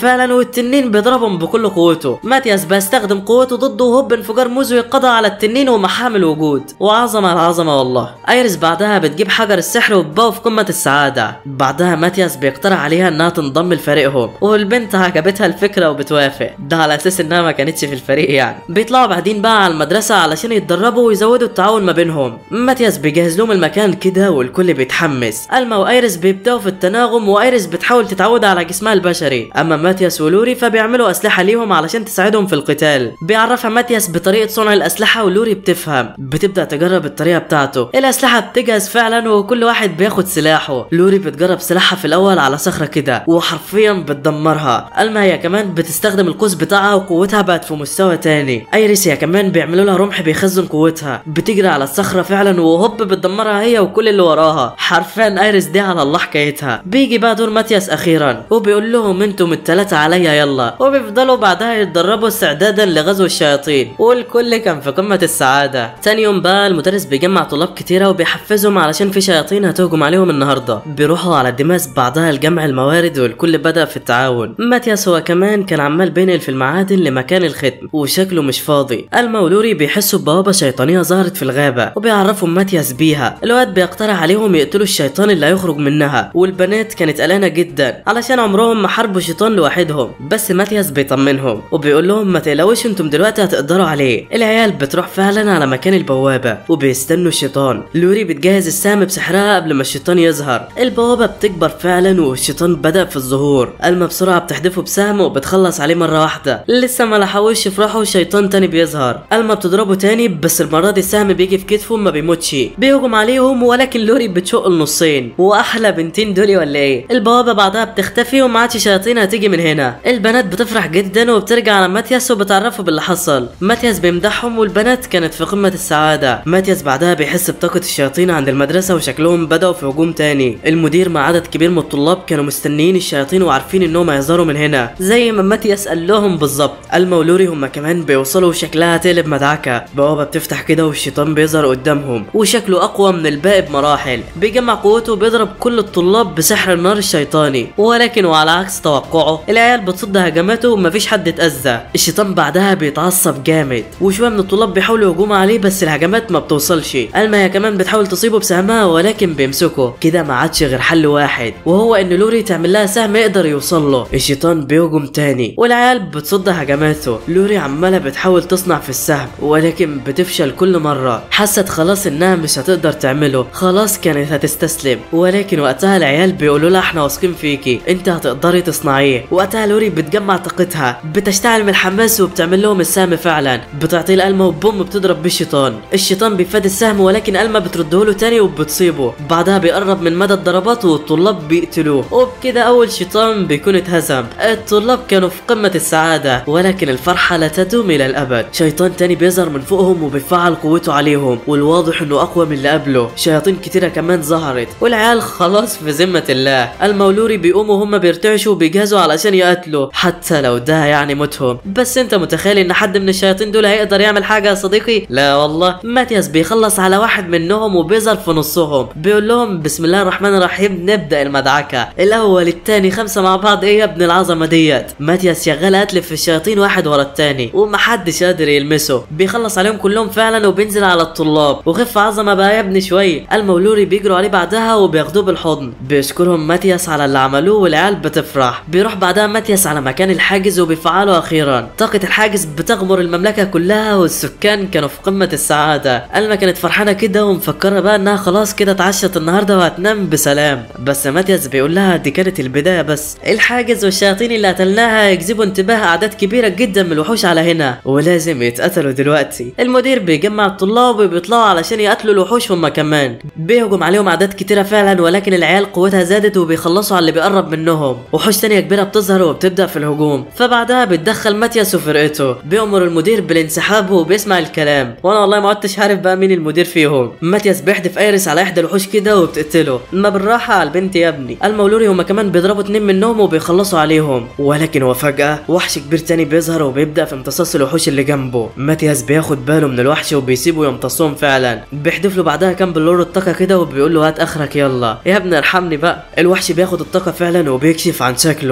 فعلا والتنين بيضربهم بكل قوته. ماتياس بيستخدم قوته ضده وهوب انفجار موزو يقضى على التنين ومحام الوجود. وعظمه العظمه والله. ايريس بعدها بتجيب حجر السحر وبقوا في قمه السعاده. بعدها ماتياس بيقترح عليها انها تنضم لفريقهم والبنت عجبتها الفكره وبتوافق، ده على اساس انها ما كانتش في الفريق يعني. بيطلعوا بعدين بقى على المدرسه علشان يتدربوا ويزودوا التعاون ما بينهم. ماتياس بيجهز لهم المكان كده والكل بيتحمس. الما وايريس بيبداوا في التناغم وايريس بتحاول تتعود على جسمها البشري، اما ماتياس ولوري فبيعملوا اسلحه ليهم علشان تساعدهم في القتال. بيعرفها ماتياس بطريقه صنع الاسلحه ولوري بتفهم، بتبدا تجرب الطريقه بتاعته. الاسلحه بتجهز فعلا وكل واحد بياخد سلاحه. لوري بتجرب سلاحها في الاول على صخره كده وحرفيا بتدمرها. الما هي كمان بتستخدم القوس بتاعها وقوتها بقت في مستوى تاني. ايريس هي كمان بيعملوا لها رمح بيخزن قوتها، بتجري على الصخره فعلا وهوب بتدمرها هي وكل اللي وراها. حرفيا ايريس دي على الله حكايتها. بيجي بقى دور ماتياس اخيرا وبيقول لهم انتم الثلاثه عليا يلا، وبيفضلوا بعدها يتدربوا استعدادا لغزو الشياطين والكل كان في قمه السعاده. تاني يوم بقى المدرس بيجمع طلاب كتيره وبيحفزهم علشان في شياطين هتهجم عليهم النهارده. بيروحوا على ديماس بعدها لجمع الموارد والكل بدا في التعاون. ماتياس هو كمان كان عمال بينقل في المعادن لمكان الختم وشكله مش فاضي. الما ولوري بيحسوا ببوابه شيطانيه ظهرت في الغابه وبيعرفوا ماتياس بيها. الواد بيقترح عليهم يقتلوا الشيطان اللي هيخرج منها، والبنات كانت قلقانه جدا علشان عمرهم ما حاربوا شيطان لوحدهم. بس ماتياس بيطمنهم وبيقول لهم ما تقلقوش انتم دلوقتي هتقدروا عليه. العيال بتروح فعلا على مكان البوابه وبيستنوا الشيطان. لوري بتجهز السهم بسحرها قبل ما الشيطان يظهر. البوابه بتكبر فعلا والشيطان بدا في الظهور. الما بسرعه بتحدفه بسهم وبتخلص عليه مره واحده. لسه ما لحقوش يفرحوا شيطان تاني بيظهر. الما بتضربه تاني بس المره دي السهم بيجي في كتفه ما بيموتش. بيهجم عليهم ولكن لوري بتشق النصين. واحلى بنتين دولي ولا ايه. البوابه بعدها بتختفي وما عادش شياطين هتيجي من هنا. البنات بتفرح جدا وبترجع على ماتياس وبتعرفوا باللي حصل. ماتياس بيمدحهم والبنات كانت في قمه السعاده. ماتياس بعدها بيحس بطاقه الشياطين عند المدرسه وشكلهم بداوا في هجوم تاني. المدير مع عدد كبير من الطلاب كانوا مستنيين الشياطين وعارفين انهم هيظهروا من هنا زي ما ماتياس قال لهم بالظبط. الما ولوري هما كمان بيوصلوا وشكلها تقلب مدعكه. بوابه بتفتح كده والشيطان بيظهر قدامهم وشكله اقوى من الباقي بمراحل. بيجمع قوته وبيضرب كل الطلاب بسحر النار الشيطاني، ولكن وعلى عكس توقعه العيال بتصد هجماته ومفيش حد اتأذى. الشيطان بعدها بيتعصب جامد وشويه من الطلاب بيحاولوا يهجموا عليه بس الهجمات ما بتوصلش. الما هي كمان بتحاول تصيبه بسهمها ولكن بيمسكه. كده ما عادش غير حل واحد وهو ان لوري تعمل لها سهم يقدر يوصل له. الشيطان بيهجم تاني والعيال بتصد هجماته. لوري عماله بتحاول تصنع في السهم ولكن بتفشل كل مره. حست خلاص انها مش هتقدر تعمله، خلاص كانت هتستسلم. ولكن وقتها العيال بيقولوا لها احنا واثقين فيكي، انت هتقدري تصنعيه. وقتها لوري بتجمع طاقتها بتشتعل من الحماس وبتعمل لهم السهم فعلا. بتعطيه الألما وبوم بتضرب بالشيطان. الشيطان بيفاد السهم ولكن ألما بترده له تاني وبتصيبه. بعدها بيقرب من مدى الضربات والطلاب بيقتلوه. وبكده اول شيطان بيكون اتهزم. الطلاب كانوا في قمة السعادة ولكن الفرحة لا تدوم الى الابد. شيطان تاني بيظهر من فوقهم وبيفعل قوته عليهم والواضح انه اقوى من اللي قبله. شياطين كتيرة كمان ظهرت والعيال خلاص في ذمة الله. المولوري بيقوموا هم بيرتعشوا وبيجهزوا علشان يقتلوا حتى لو ده يعني موتهم. بس انت متخيل ان حد من الشياطين دول هيقدر يعمل حاجة يا صديقي؟ لا والله. ماتياس بيخلص على واحد منهم وبيظهر في نصهم بيقول لهم بسم الله الرحمن الرحيم نبدأ المدعكة. الاول التاني 5 مع بعض. ايه يا ابن العظمة ديت؟ ماتياس شغال قتل في الشياطين واحد ورا التاني ومحدش قادر يلمسه. بيخلص عليهم كلهم فعلا وبينزل على الطلاب. وخف عظمة بقى يا ابني شوية. المولوري بيجروا عليه بعدها وبياخدوه بالحضن. بيشكرهم ماتياس على اللي عملوه والعيال بتفرح. بيروح بعدها ماتياس على مكان الحاجز وبيفعله اخيرا. طاقة الحاجز بتغمر المملكة كلها والسكان كانوا في قمة السعادة. الما كانت فرحانة كده ومفكرة بقى انها خلاص كده اتعشت النهاردة وهتنام بسلام. بس ماتياس بيقول لها دي كانت البداية بس. الحاجز والشياطين اللي قتلناها يجذبوا انتباه اعداد كبيرة جدا من الوحوش على هنا ولازم يتقتلوا دلوقتي. المدير بيجمع الطلاب وبيطلعوا علشان يقتلوا الوحوش هم كمان. بيهجم عليهم اعداد كتيرة فعلا ولكن العيال قوتها زادت وبيخلصوا على اللي بيقرب منهم. وحوش تانية كبيرة بتظهر وبتبدأ في الهجوم. فبعدها بيتدخل ماتياس وفرقته. بيأمر المدير بالانسحاب وبيسمع الكلام. وانا والله ما عدتش عارف بقى مين المدير فيهم. ماتياس بيحدف ايريس على احدى الوحوش كده وبتقتله. ما بالراحة على البنت يا ابني. المولوري هما كمان بيضربوا 2 منهم وبيخلصوا عليهم. ولكن وفجأة وحش كبير تاني بيظهر وبيبدأ في امتصاص الوحوش اللي جنبه. ماتياس بياخد باله من الوحش وبيسيبه يمتصهم فعلا. بيحدف له بعدها كام بلور الطاقة كده وبيقول له هات اخرك يلا يا ابني ارحمني بقى. الوحش بياخد الطاقة فعلا وبيكشف عن شكله. اسد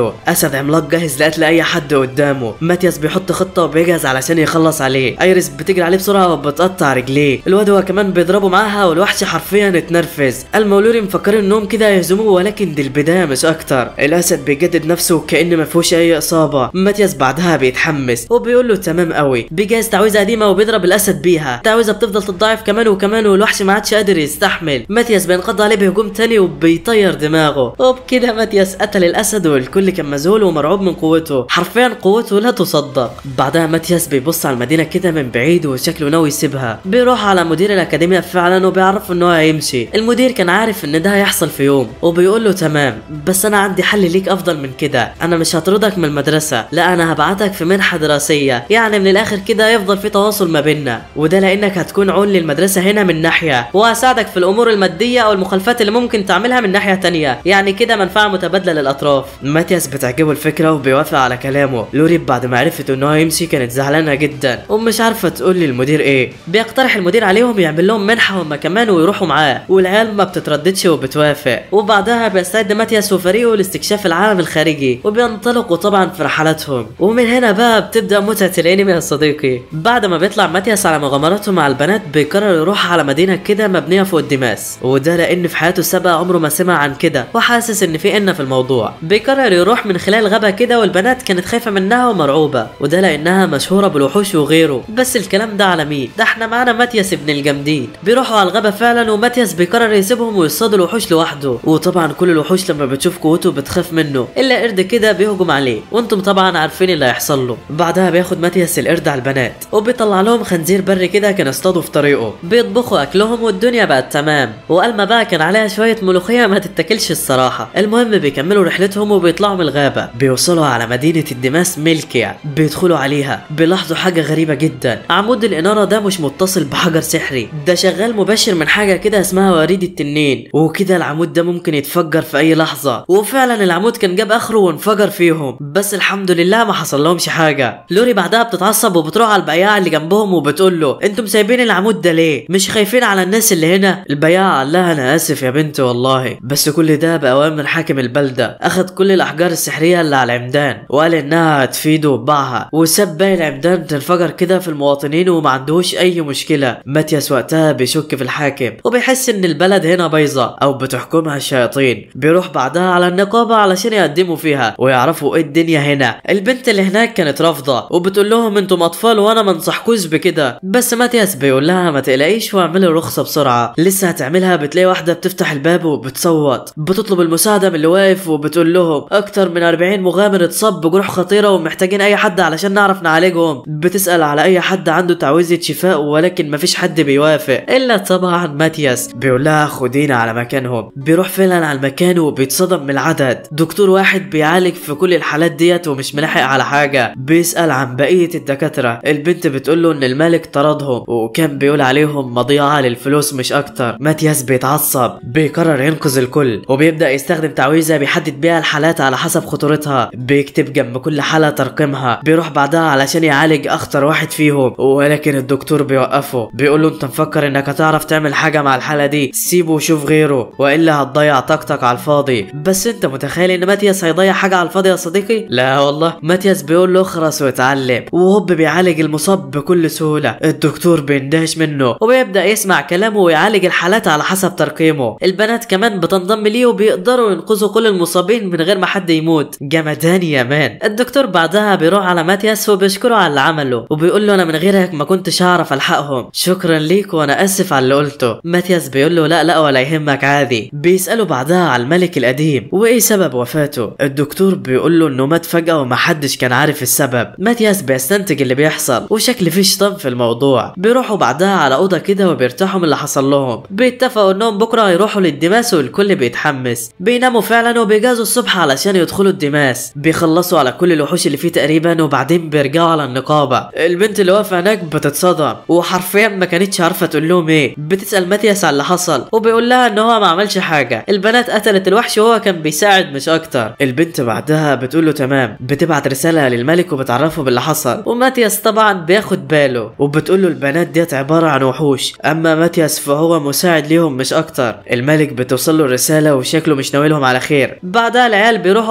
اسد عملاق جاهز لقتل اي حد قدامه. ماتياس بيحط خطه وبيجهز علشان يخلص عليه. ايريس بتجري عليه بسرعه وبتقطع رجليه. الواد هو كمان بيضربه معاها والوحش حرفيا اتنرفز. المولوري مفكرين انهم كده يهزموه ولكن دي البدايه مش اكتر. الاسد بيجدد نفسه كأن ما فيهوش اي اصابه. ماتياس بعدها بيتحمس وبيقول له تمام قوي. بيجهز تعويذه قديمه وبيضرب الاسد بيها. التعويذه بتفضل تتضاعف كمان وكمان والوحش ما عادش قادر يستحمل. ماتياس بينقض عليه بهجوم تاني وبيطير دماغه. وبكده ماتياس قتل الاسد والكل كان مذهول ومرعوب من قوته. حرفيا قوته لا تصدق. بعدها ماتياس بيبص على المدينه كده من بعيد وشكله ناوي يسيبها. بيروح على مدير الاكاديميه فعلا وبيعرف ان هو هيمشي. المدير كان عارف ان ده هيحصل في يوم وبيقول له تمام بس انا عندي حل ليك افضل من كده. انا مش هطردك من المدرسه، لا انا هبعتك في منحه دراسيه، يعني من الاخر كده يفضل في تواصل ما بيننا، وده لانك هتكون عون للمدرسه هنا من ناحيه وهساعدك في الامور الماديه او المخالفات اللي ممكن تعملها من ناحيه تانية، يعني كده منفعه متبادله للاطراف. ماتياس بتعجبه الفكره وبيوافق على كلامه. لوري بعد ما عرفت ان هو هيمشي كانت زعلانه جدا ومش عارفه تقول للمدير ايه. بيقترح المدير عليهم يعمل لهم منحه هم كمان ويروحوا معاه، والعيال ما بتترددش وبتوافق. وبعدها بيستعد ماتياس وفريقه لاستكشاف العالم الخارجي وبينطلقوا طبعا في رحلاتهم. ومن هنا بقى بتبدا متعه الانمي يا صديقي. بعد ما بيطلع ماتياس على مغامراته مع البنات بيقرر يروح على مدينه كده مبنيه فوق الدماس، وده لان في حياته السابقه عمره ما سمع عن كده وحاسس ان في في الموضوع. بيقرر يروح من خلال غابه كده والبنات كانت خايفه منها ومرعوبه، وده لانها مشهوره بالوحوش وغيره. بس الكلام ده على مين؟ ده احنا معانا ماتياس ابن الجامدين. بيروحوا على الغابه فعلا وماتياس بيقرر يسيبهم ويصطاد الوحوش لوحده. وطبعا كل الوحوش لما بتشوف قوته بتخاف منه الا قرد كده بيهجم عليه، وانتم طبعا عارفين اللي هيحصل له. بعدها بياخد ماتياس القرد على البنات وبيطلع لهم خنزير بري كده كان اصطادوا في طريقه. بيطبخوا اكلهم والدنيا بقت تمام. والما بقى كان عليها شويه ملوخيه ما تتاكلش الصراحه. المهم بيكملوا رحلتهم وبيطلعوا من الغابه. بيوصلوا على مدينه الدماس ميلكيا. بيدخلوا عليها بيلاحظوا حاجه غريبه جدا. عمود الاناره ده مش متصل بحجر سحري، ده شغال مباشر من حاجه كده اسمها وريد التنين، وكده العمود ده ممكن يتفجر في اي لحظه. وفعلا العمود كان جاب اخره وانفجر فيهم، بس الحمد لله ما حصل لهمش حاجه. لوري بعدها بتتعصب وبتروح على البياع اللي جنبهم وبتقول له انتم سايبين العمود ده ليه؟ مش خايفين على الناس اللي هنا؟ البياع قال لها انا اسف يا بنت والله، بس كل ده باوامر حاكم البلده. اخذ كل الاحجار السحريه اللي على العمدان وقال انها هتفيده وباعها، وساب باقي العمدان تنفجر كده في المواطنين وما عندهوش اي مشكله. ماتياس وقتها بيشك في الحاكم وبيحس ان البلد هنا بايظه او بتحكمها الشياطين. بيروح بعدها على النقابه علشان يقدموا فيها ويعرفوا ايه الدنيا هنا. البنت اللي هناك كانت رافضه وبتقول لهم انتم اطفال وانا ما انصحكوش بكده، بس ماتياس بيقول لها ما تقلقيش واعملي الرخصه بسرعه. لسه هتعملها بتلاقي واحده بتفتح الباب وبتصوت، بتطلب المساعده من اللي واقف وبتقول لهم اكتر من 40 مغامر اتصاب بجروح خطيره ومحتاجين اي حد علشان نعرف نعالجهم. بتسال على اي حد عنده تعويذه شفاء ولكن مفيش حد بيوافق الا طبعا ماتياس. بيقول لها خدينا على مكانهم. بيروح فعلا على المكان وبيتصدم من العدد. دكتور واحد بيعالج في كل الحالات ديت ومش ملاحق على حاجه. بيسال عن بقيه الدكاتره. البنت بتقول له ان الملك طردهم وكان بيقول عليهم مضيعه للفلوس مش اكتر. ماتياس بيتعصب. بيقرر ينقذ الكل وبيبدا يستخدم تعويذه بيحدد بيها الحالات على حسب خطورتها. بيكتب جنب كل حاله ترقيمها. بيروح بعدها علشان يعالج اخطر واحد فيهم ولكن الدكتور بيوقفه. بيقول له انت مفكر انك هتعرف تعمل حاجه مع الحاله دي؟ سيبه وشوف غيره والا هتضيع طاقتك على الفاضي. بس انت متخيل ان ماتياس هيضيع حاجه على الفاضي يا صديقي؟ لا والله. ماتياس بيقول له اخرس واتعلم وهوب بيعالج المصاب بكل سهوله. الدكتور بيندهش منه وبيبدا يسمع كلامه ويعالج الحالات على حسب ترقيمه. البنات كمان بتنضم ليه وبيقدروا ينقذوا كل المصابين من غير ما حد يموت. جمدان يا مان. الدكتور بعدها بيروح على ماتياس وبيشكره على اللي عمله وبيقول له انا من غيرك ما كنتش هعرف الحقهم، شكرا ليك وانا اسف على اللي قلته. ماتياس بيقول له لا ولا يهمك عادي. بيساله بعدها على الملك القديم وايه سبب وفاته. الدكتور بيقول له انه مات فجاه ومحدش كان عارف السبب. ماتياس بيستنتج اللي بيحصل وشكل فيه شيطان في الموضوع. بيروحوا بعدها على اوضه كده وبيرتاحوا من اللي حصل لهم. بيتفقوا انهم بكره هيروحوا للدماس والكل بيتحمس. بيناموا فعلا وبيجهزوا الصبح علشان يدخلوا الدماس. بيخلصوا على كل الوحوش اللي فيه تقريبا وبعدين بيرجعوا على النقابه. البنت اللي واقفه هناك بتتصدم وحرفيا ما كانتش عارفه تقول لهم ايه. بتسال ماتياس على اللي حصل وبيقول لها ان هو ما عملش حاجه، البنات قتلت الوحش وهو كان بيساعد مش اكتر. البنت بعدها بتقول له تمام. بتبعت رساله للملك وبتعرفه باللي حصل وماتياس طبعا بياخد باله وبتقول له البنات ديت عباره عن وحوش اما ماتياس فهو مساعد ليهم مش اكتر. الملك بتوصل له الرساله وشكله مش ناوي لهم على خير. بعدها العيال بيروحوا علشان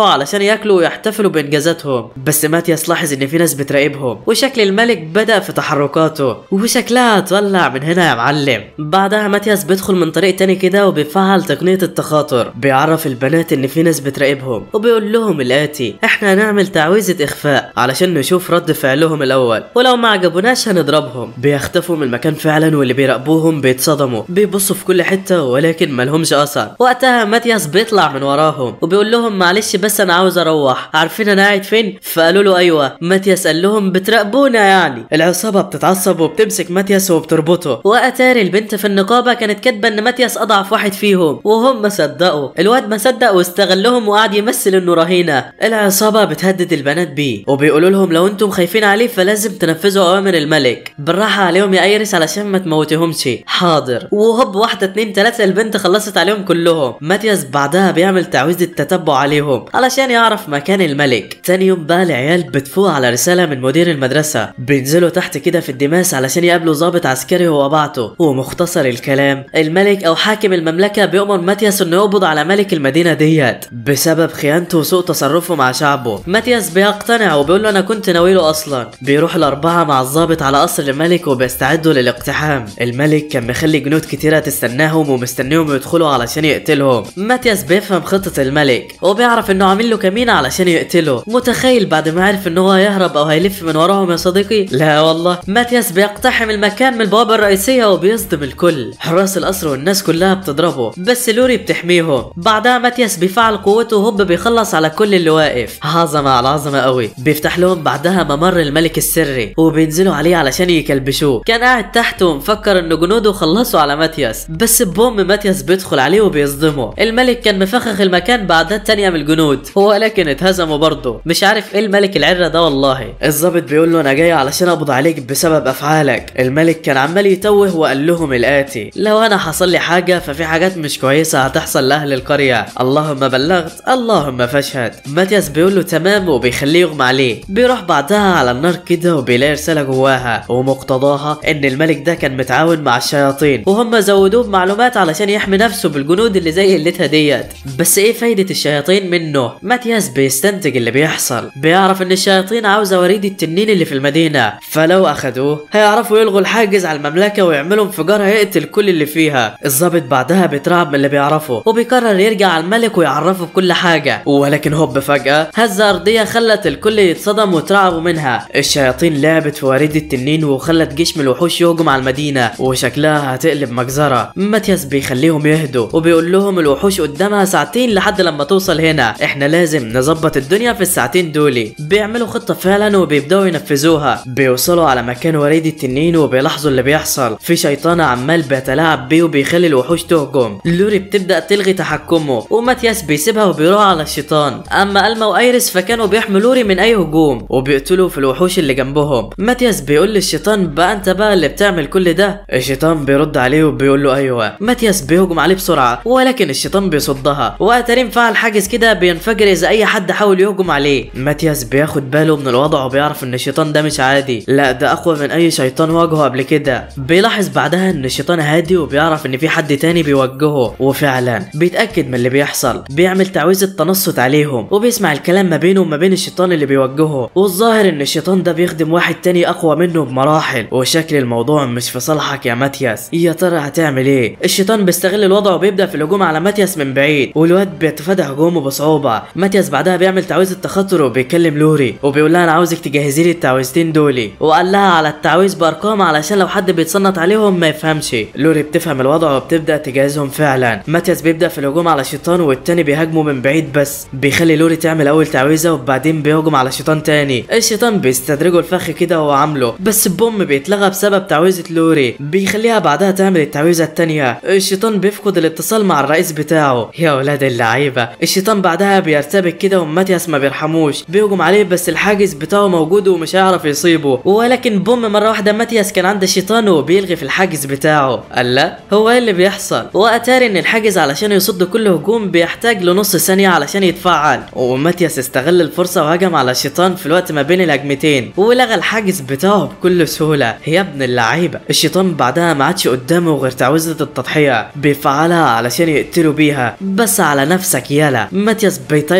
ياكلوا ويحتفلوا بانجازاتهم. بس ماتياس لاحظ ان في ناس بتراقبهم، وشكل الملك بدأ في تحركاته وشكلها هتولع من هنا يا معلم. بعدها ماتياس بيدخل من طريق تاني كده وبيفعل تقنية التخاطر، بيعرف البنات ان في ناس بتراقبهم وبيقول لهم الآتي: احنا هنعمل تعويذة اخفاء علشان نشوف رد فعلهم الاول، ولو ما عجبوناش هنضربهم. بيختفوا من المكان فعلا، واللي بيراقبوهم بيتصدموا، بيبصوا في كل حتة ولكن ملهمش اثر. وقتها ماتياس بيطلع من وراهم وبيقول لهم: معلش بس انا عاوز اروح، عارفين انا قاعد فين؟ فقالوا له ايوه. ماتياس قال لهم: بتراقبونا يعني؟ العصابة بتتعصب وبتمسك ماتياس وبتربطه، واتاري البنت في النقابة كانت كاتبة ان ماتياس اضعف واحد فيهم، وهم صدقوا. الواد ما صدق واستغلهم وقعد يمثل انه رهينة. العصابة بتهدد البنات بيه وبيقولوا لهم لو انتم خايفين عليه فلازم تنفذوا اوامر الملك، بالراحة عليهم يا ايريس علشان ما تموتهمش. حاضر. وهوب 1 2 3 البنت خلصت عليهم كلهم. ماتياس بعدها بيعمل تعويذة تتبع عليهم علشان يعرف مكان الملك. تاني يوم بقى العيال بتفوق على رسالة من مدير المدرسة، بينزلوا تحت كده في الدماس علشان يقابلوا ضابط عسكري هو بعته. ومختصر الكلام، الملك او حاكم المملكة بيأمر ماتياس انه يقبض على ملك المدينة ديت بسبب خيانته وسوء تصرفه مع شعبه. ماتياس بيقتنع وبيقول له انا كنت ناويله اصلا. بيروح الاربعة مع الضابط على قصر الملك وبيستعدوا للاقتحام. الملك كان مخلي جنود كتيرة تستناهم ومستنيهم يدخلوا علشان يقتلهم. ماتياس بيفهم خطة الملك وبيعرف انه عامل له كمين علشان يقتله. متخيل بعد ما عرف ان هو هيهرب او هيلف من وراهم يا صديقي؟ لا والله، ماتياس بيقتحم المكان من البوابة الرئيسية وبيصدم الكل. حراس القصر والناس كلها بتضربه بس لوري بتحميهم. بعدها ماتياس بيفعل قوته وهوب بيخلص على كل اللي واقف. عظمة على عظمة قوي. بيفتح لهم بعدها ممر الملك السري وبينزلوا عليه علشان يكلبشوه. كان قاعد تحت ومفكر ان جنوده خلصوا على ماتياس، بس بوم ماتياس بيدخل عليه وبيصدمه. الملك كان مفخخ المكان بعدات تانية من الجنود ولكن اتهزموا برضه. مش عارف ايه الملك العرة ده والله. الضابط بيقول له انا جاي علشان اقبض عليك بسبب افعالك. الملك كان عمال يتوه وقال لهم الاتي: لو انا حصل لي حاجة ففي حاجات مش كويسة هتحصل لاهل القرية، اللهم بلغت اللهم فاشهد. ماتياس بيقول له تمام وبيخليه يغمى عليه. بيروح بعدها على النار كده وبيلاقي رسالة جواها ومقتضاها ان الملك ده كان متعاون مع الشياطين وهم زودوه بمعلومات علشان يحمي نفسه بالجنود اللي زي قلتها ديت. بس ايه فايدة الشياطين منه؟ ماتياس بيستنتج اللي بيحصل. بيعرف ان الشياطين عاوزة وريد التنين اللي في المدينة، فلو اخدوه هيعرفوا يلغوا الحاجز على المملكة ويعملوا انفجار هيقتل كل اللي فيها. الضابط بعدها بيترعب من اللي بيعرفه وبيقرر يرجع على الملك ويعرفه بكل حاجة. ولكن هوب فجأة هزة ارضية خلت الكل يتصدم وترعبوا منها. الشياطين لعبت في وريد التنين وخلت جيش من الوحوش يهجم على المدينة وشكلها هتقلب مجزرة. ماتياس بيخليهم يهدوا وبيقول لهم الوحوش قدامها ساعتين لحد لما توصل هنا، احنا لازم نظبط الدنيا في الساعتين دولي. بيعملوا خطة فعلا وبيبدأوا ينفذوها. بيوصلوا على مكان وريد التنين وبيلاحظوا اللي بيحصل. في شيطان عمال بيتلاعب بيه وبيخلي الوحوش تهجم. لوري بتبدأ تلغي تحكمه وماتياس بيسيبها وبيروح على الشيطان. اما ألما وايريس فكانوا بيحموا لوري من اي هجوم وبيقتلوا في الوحوش اللي جنبهم. ماتياس بيقول للشيطان بقى انت بقى اللي بتعمل كل ده؟ الشيطان بيرد عليه وبيقول له ايوه. ماتياس بيهجم عليه بسرعة ولكن الشيطان بيصدها، وقترين فعل حاجز كده بينفجر اذا اي حد حاول يهجم عليه. ماتياس بياخد باله من الوضع وبيعرف ان الشيطان ده مش عادي، لا ده اقوى من اي شيطان واجهه قبل كده. بيلاحظ بعدها ان الشيطان هادي وبيعرف ان في حد تاني بيوجهه، وفعلا بيتاكد من اللي بيحصل. بيعمل تعويذة تنصت عليهم وبيسمع الكلام ما بينه وما بين الشيطان اللي بيوجهه، والظاهر ان الشيطان ده بيخدم واحد تاني اقوى منه بمراحل. وشكل الموضوع مش في صالحك يا ماتياس، يا ترى هتعمل ايه؟ الشيطان بيستغل الوضع وبيبدا في الهجوم على ماتياس من بعيد والواد بيتفادى هجومه بصعوبة. ماتياس بعدها بيعمل تعويذة تخاطر وبيكلم لوري وبيقول لها انا عاوزك تجهزي لي التعويذتين دولي، وقال لها على التعويذ بارقام علشان لو حد بيتصنت عليهم ما يفهمش. لوري بتفهم الوضع وبتبدا تجهزهم فعلا. ماتياس بيبدا في الهجوم على الشيطان والتاني بيهاجمه من بعيد، بس بيخلي لوري تعمل اول تعويذة وبعدين بيهجم على شيطان تاني. الشيطان بيستدرجه الفخ كده وهو عامله، بس بوم بيتلغى بسبب تعويذة لوري. بيخليها بعدها تعمل التعويذة التانية. الشيطان بيفقد الاتصال مع الرئيس بتاعه. يا ولاد اللعيبة. الشيطان بعدها بيرتبك كده وماتياس ما بيرحموش، بيهجم عليه بس الحاجز بتاعه موجود ومش هيعرف يصيبه. ولكن بوم مرة واحدة ماتياس كان عند الشيطان وبيلغي في الحاجز بتاعه. قال لا هو ايه اللي بيحصل؟ واتاري ان الحاجز علشان يصد كل هجوم بيحتاج لنص ثانية علشان يتفعل، وماتياس استغل الفرصة وهجم على الشيطان في الوقت ما بين الهجمتين ولغى الحاجز بتاعه بكل سهولة. يا ابن اللعيبة. الشيطان بعدها ما عادش قدامه غير تعويذة التضحية بيفعلها علشان يقتلوا بيها، بس على نفسك يالا. ماتياس بيطير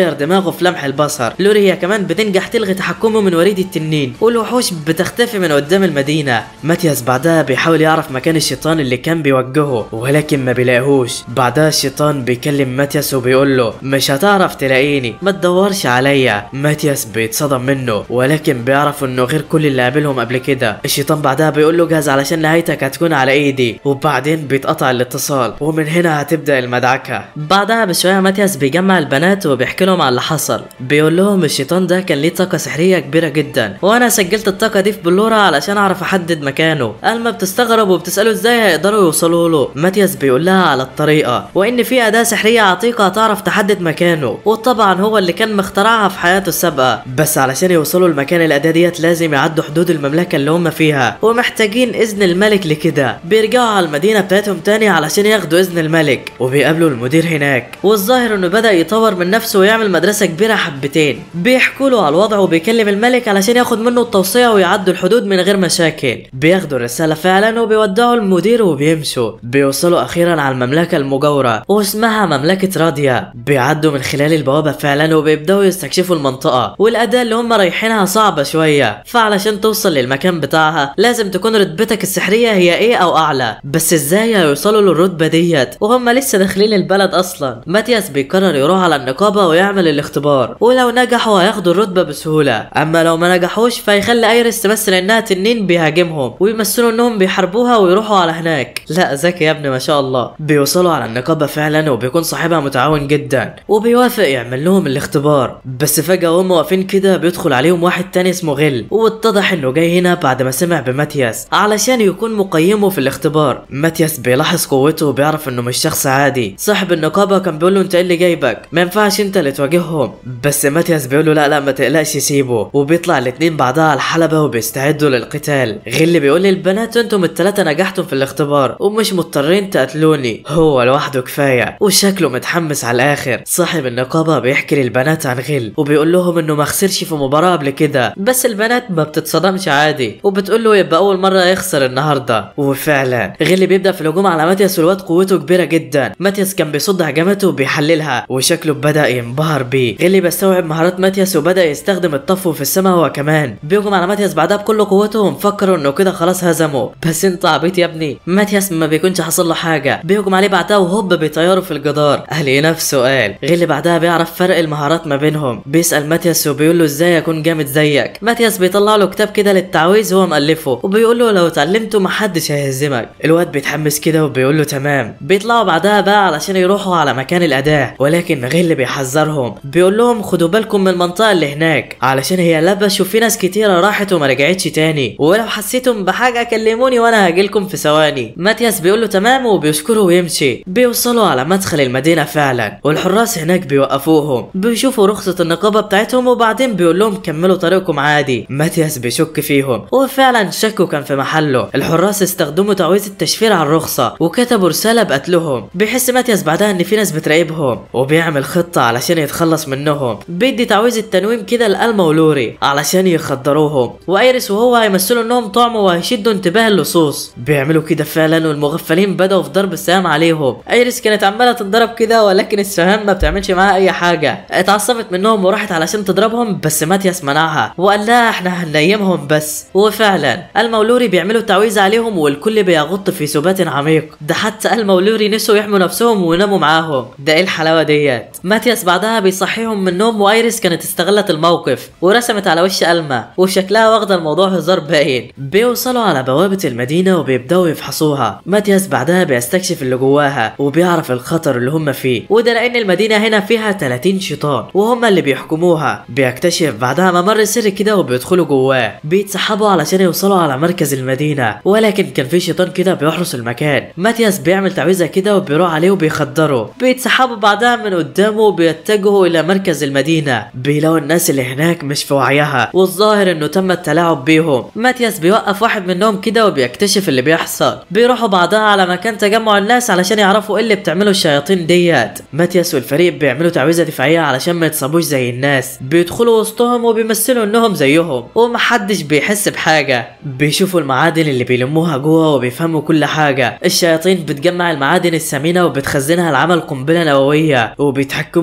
بتطير دماغه في لمح البصر. لوري هي كمان بتنجح تلغي تحكمه من وريد التنين، والوحوش بتختفي من قدام المدينة. ماتياس بعدها بيحاول يعرف مكان الشيطان اللي كان بيوجهه ولكن ما بيلاقيهوش. بعدها الشيطان بيكلم ماتياس وبيقول له مش هتعرف تلاقيني، ما تدورش عليا. ماتياس بيتصدم منه ولكن بيعرف انه غير كل اللي قابلهم قبل كده. الشيطان بعدها بيقول له جاهز علشان نهايتك هتكون على ايدي، وبعدين بيتقطع الاتصال ومن هنا هتبدأ المدعكة. بعدها بشوية ماتياس بيجمع البنات وبيحكي لهم على اللي حصل. بيقول لهم الشيطان ده كان ليه طاقة سحرية كبيرة جدا، وانا سجلت الطاقة دي في بلورة علشان اعرف احدد مكانه. الما بتستغرب وبتسأله ازاي هيقدروا يوصلوا له. ماتياس بيقول لها على الطريقة، وان في اداة سحرية عتيقة هتعرف تحدد مكانه، وطبعا هو اللي كان مخترعها في حياته السابقة. بس علشان يوصلوا لمكان الاداة ديت لازم يعدوا حدود المملكة اللي هم فيها، ومحتاجين اذن الملك لكده. بيرجعوا على المدينة بتاعتهم تاني علشان ياخدوا اذن الملك، وبيقابلوا المدير هناك، والظاهر انه بدأ يطور من نفسه ويعمل مدرسة كبيرة حبتين. بيحكوا له على الوضع وبيكلم الملك علشان ياخد منه التوصية ويعدوا الحدود من غير مشاكل. بياخدوا الرسالة فعلا وبيودعوا المدير وبيمشوا. بيوصلوا اخيرا على المملكة المجاورة واسمها مملكة راديا. بيعدوا من خلال البوابة فعلا وبيبدأوا يستكشفوا المنطقة، والأداة اللي هم رايحينها صعبة شوية، فعلشان توصل للمكان بتاعها لازم تكون رتبتك السحرية هي ايه او اعلى. بس ازاي هيوصلوا للرتبة ديت وهم لسه داخلين البلد اصلا؟ ماتياس بيقرر يروح على النقابة ويعمل الاختبار، ولو نجحوا هياخدوا الرتبة بسهولة، اما لو ما نجحوش فيخلي ايريس تمثل انها تنين بيهاجمهم ويمثلوا انهم بيحاربوها ويروحوا على هناك. لا ذكي يا ابني ما شاء الله. بيوصلوا على النقابة فعلا وبيكون صاحبها متعاون جدا وبيوافق يعمل لهم الاختبار. بس فجأة وهم واقفين كده بيدخل عليهم واحد تاني اسمه غل، واتضح انه جاي هنا بعد ما سمع بماتياس علشان يكون مقيمه في الاختبار. ماتياس بيلاحظ قوته وبيعرف انه مش شخص عادي. صاحب النقابة كان بيقول له انت ايه اللي جايبك؟ ما ينفعش انت اللي تواجههم. بس ماتياس بيقول له لا ما تقلقش سيبه. وبيطلع الاتنين بعدها على الحلبة وبيستعدوا للقتال. غل بيقول للبنات انتم التلاتة نجحتم في الاختبار ومش مضطرين تقتلوني، هو لوحده كفاية. وشكله متحمس على الاخر. صاحب النقابة بيحكي للبنات عن غل وبيقول لهم انه ما خسرش في مباراة قبل كده، بس البنات ما بتتصدمش عادي وبتقول له يبقى اول مرة يخسر النهاردة. وفعلا غل بيبدأ في الهجوم على ماتياس والواد قوته كبيرة جدا. ماتياس كان بيصد هجماته وبيحللها وشكله بدأ ينبهر بيه. غل بيستوعب مهارات ماتياس وبدأ يستخدم الطفو في السماء هو كمان. بيهجم على ماتياس بعدها بكل قوته ومفكر انه كده خلاص هزمه، بس انت عبيط يا ابني. ماتياس ما بيكونش حصل له حاجة. بيهجم عليه بعدها وهوب بيطيره في الجدار. قال نفسه قال. غل بعدها بيعرف فرق المهارات ما بينهم. بيسأل ماتياس وبيقول له ازاي اكون جامد زيك. ماتياس بيطلع له كتاب كده للتعويذ هو مؤلفه وبيقول له لو اتعلمته محدش هيهزمك. الواد بيتحمس كده وبيقول له تمام. بيطلعوا بعدها بقى علشان يروحوا على مكان الأداة، ولكن غل بيحذرهم بيقول لهم خدوا بالكم من المنطقة اللي هناك علشان هي لبش وفي ناس كتيرة راحت وما رجعتش تاني، ولو حسيتم بحاجة كلموني وانا هاجيلكم في ثواني. ماتياس بيقول له تمام وبيشكره ويمشي. بيوصلوا على مدخل المدينة فعلا والحراس هناك بيوقفوهم. بيشوفوا رخصة النقابة بتاعتهم وبعدين بيقول لهم كملوا طريقكم عادي. ماتياس بيشك فيهم وفعلا شكه كان في محله. الحراس استخدموا تعويذة التشفير على الرخصة وكتبوا رسالة بقتلهم. بيحس ماتياس بعدها ان في ناس بتراقبهم وبيعمل خطة علشان يتخلص منهم. بيدي تعويذة تنويم كده لألما ولوري علشان يخدروهم، وايريس وهو هيمثلوا انهم طعم وهيشدوا انتباه اللصوص. بيعملوا كده فعلا والمغفلين بدأوا في ضرب السهام عليهم. ايريس كانت عمالة تضرب كده ولكن السهام ما بتعملش معاها اي حاجة. اتعصبت منهم وراحت علشان تضربهم بس ماتياس منعها وقال لها احنا هننيمهم بس. وفعلا ألما ولوري بيعملوا تعويذة عليهم والكل بيغط في سبات عميق. ده حتى ألما ولوري نسوا يحموا نفسهم ويناموا معاهم. ده ايه الحلاوة ديت. ماتياس بعدها بيصحيهم من النوم وايريس كانت استغلت الموقف ورسمت على وش ألما وشكلها واخدة الموضوع هزار باين. بيوصلوا على بوابة المدينة وبيبدأوا يفحصوها. ماتياس بعدها بيستكشف اللي جواها وبيعرف الخطر اللي هم فيه، وده لأن المدينة هنا فيها 30 شيطان وهم اللي بيحكموها. بيكتشف بعدها ممر سري كده وبيدخلوا جواه. بيتسحبوا علشان يوصلوا على مركز المدينة، ولكن كان في شيطان كده بيحرس المكان. ماتياس بيعمل تعويذة كده وبيروح عليه وبيخدره. بيتسحبوا بعدها من قدامه وبيتجهوا إلى مركز المدينة. بيلاقوا الناس اللي هناك مش في وعيها والظاهر انه تم التلاعب بيهم. ماتياس بيوقف واحد منهم كده وبيكتشف اللي بيحصل. بيروحوا بعدها على مكان تجمع الناس علشان يعرفوا ايه اللي بتعمله الشياطين ديت. ماتياس والفريق بيعملوا تعويذة دفاعية علشان ما يتصابوش زي الناس. بيدخلوا وسطهم وبيمثلوا انهم زيهم ومحدش بيحس بحاجة. بيشوفوا المعادن اللي بيلموها جوه وبيفهموا كل حاجة. الشياطين بتجمع المعادن الثمينة وبتخزنها لعمل قنبلة نووية وبيتحكموا في البشر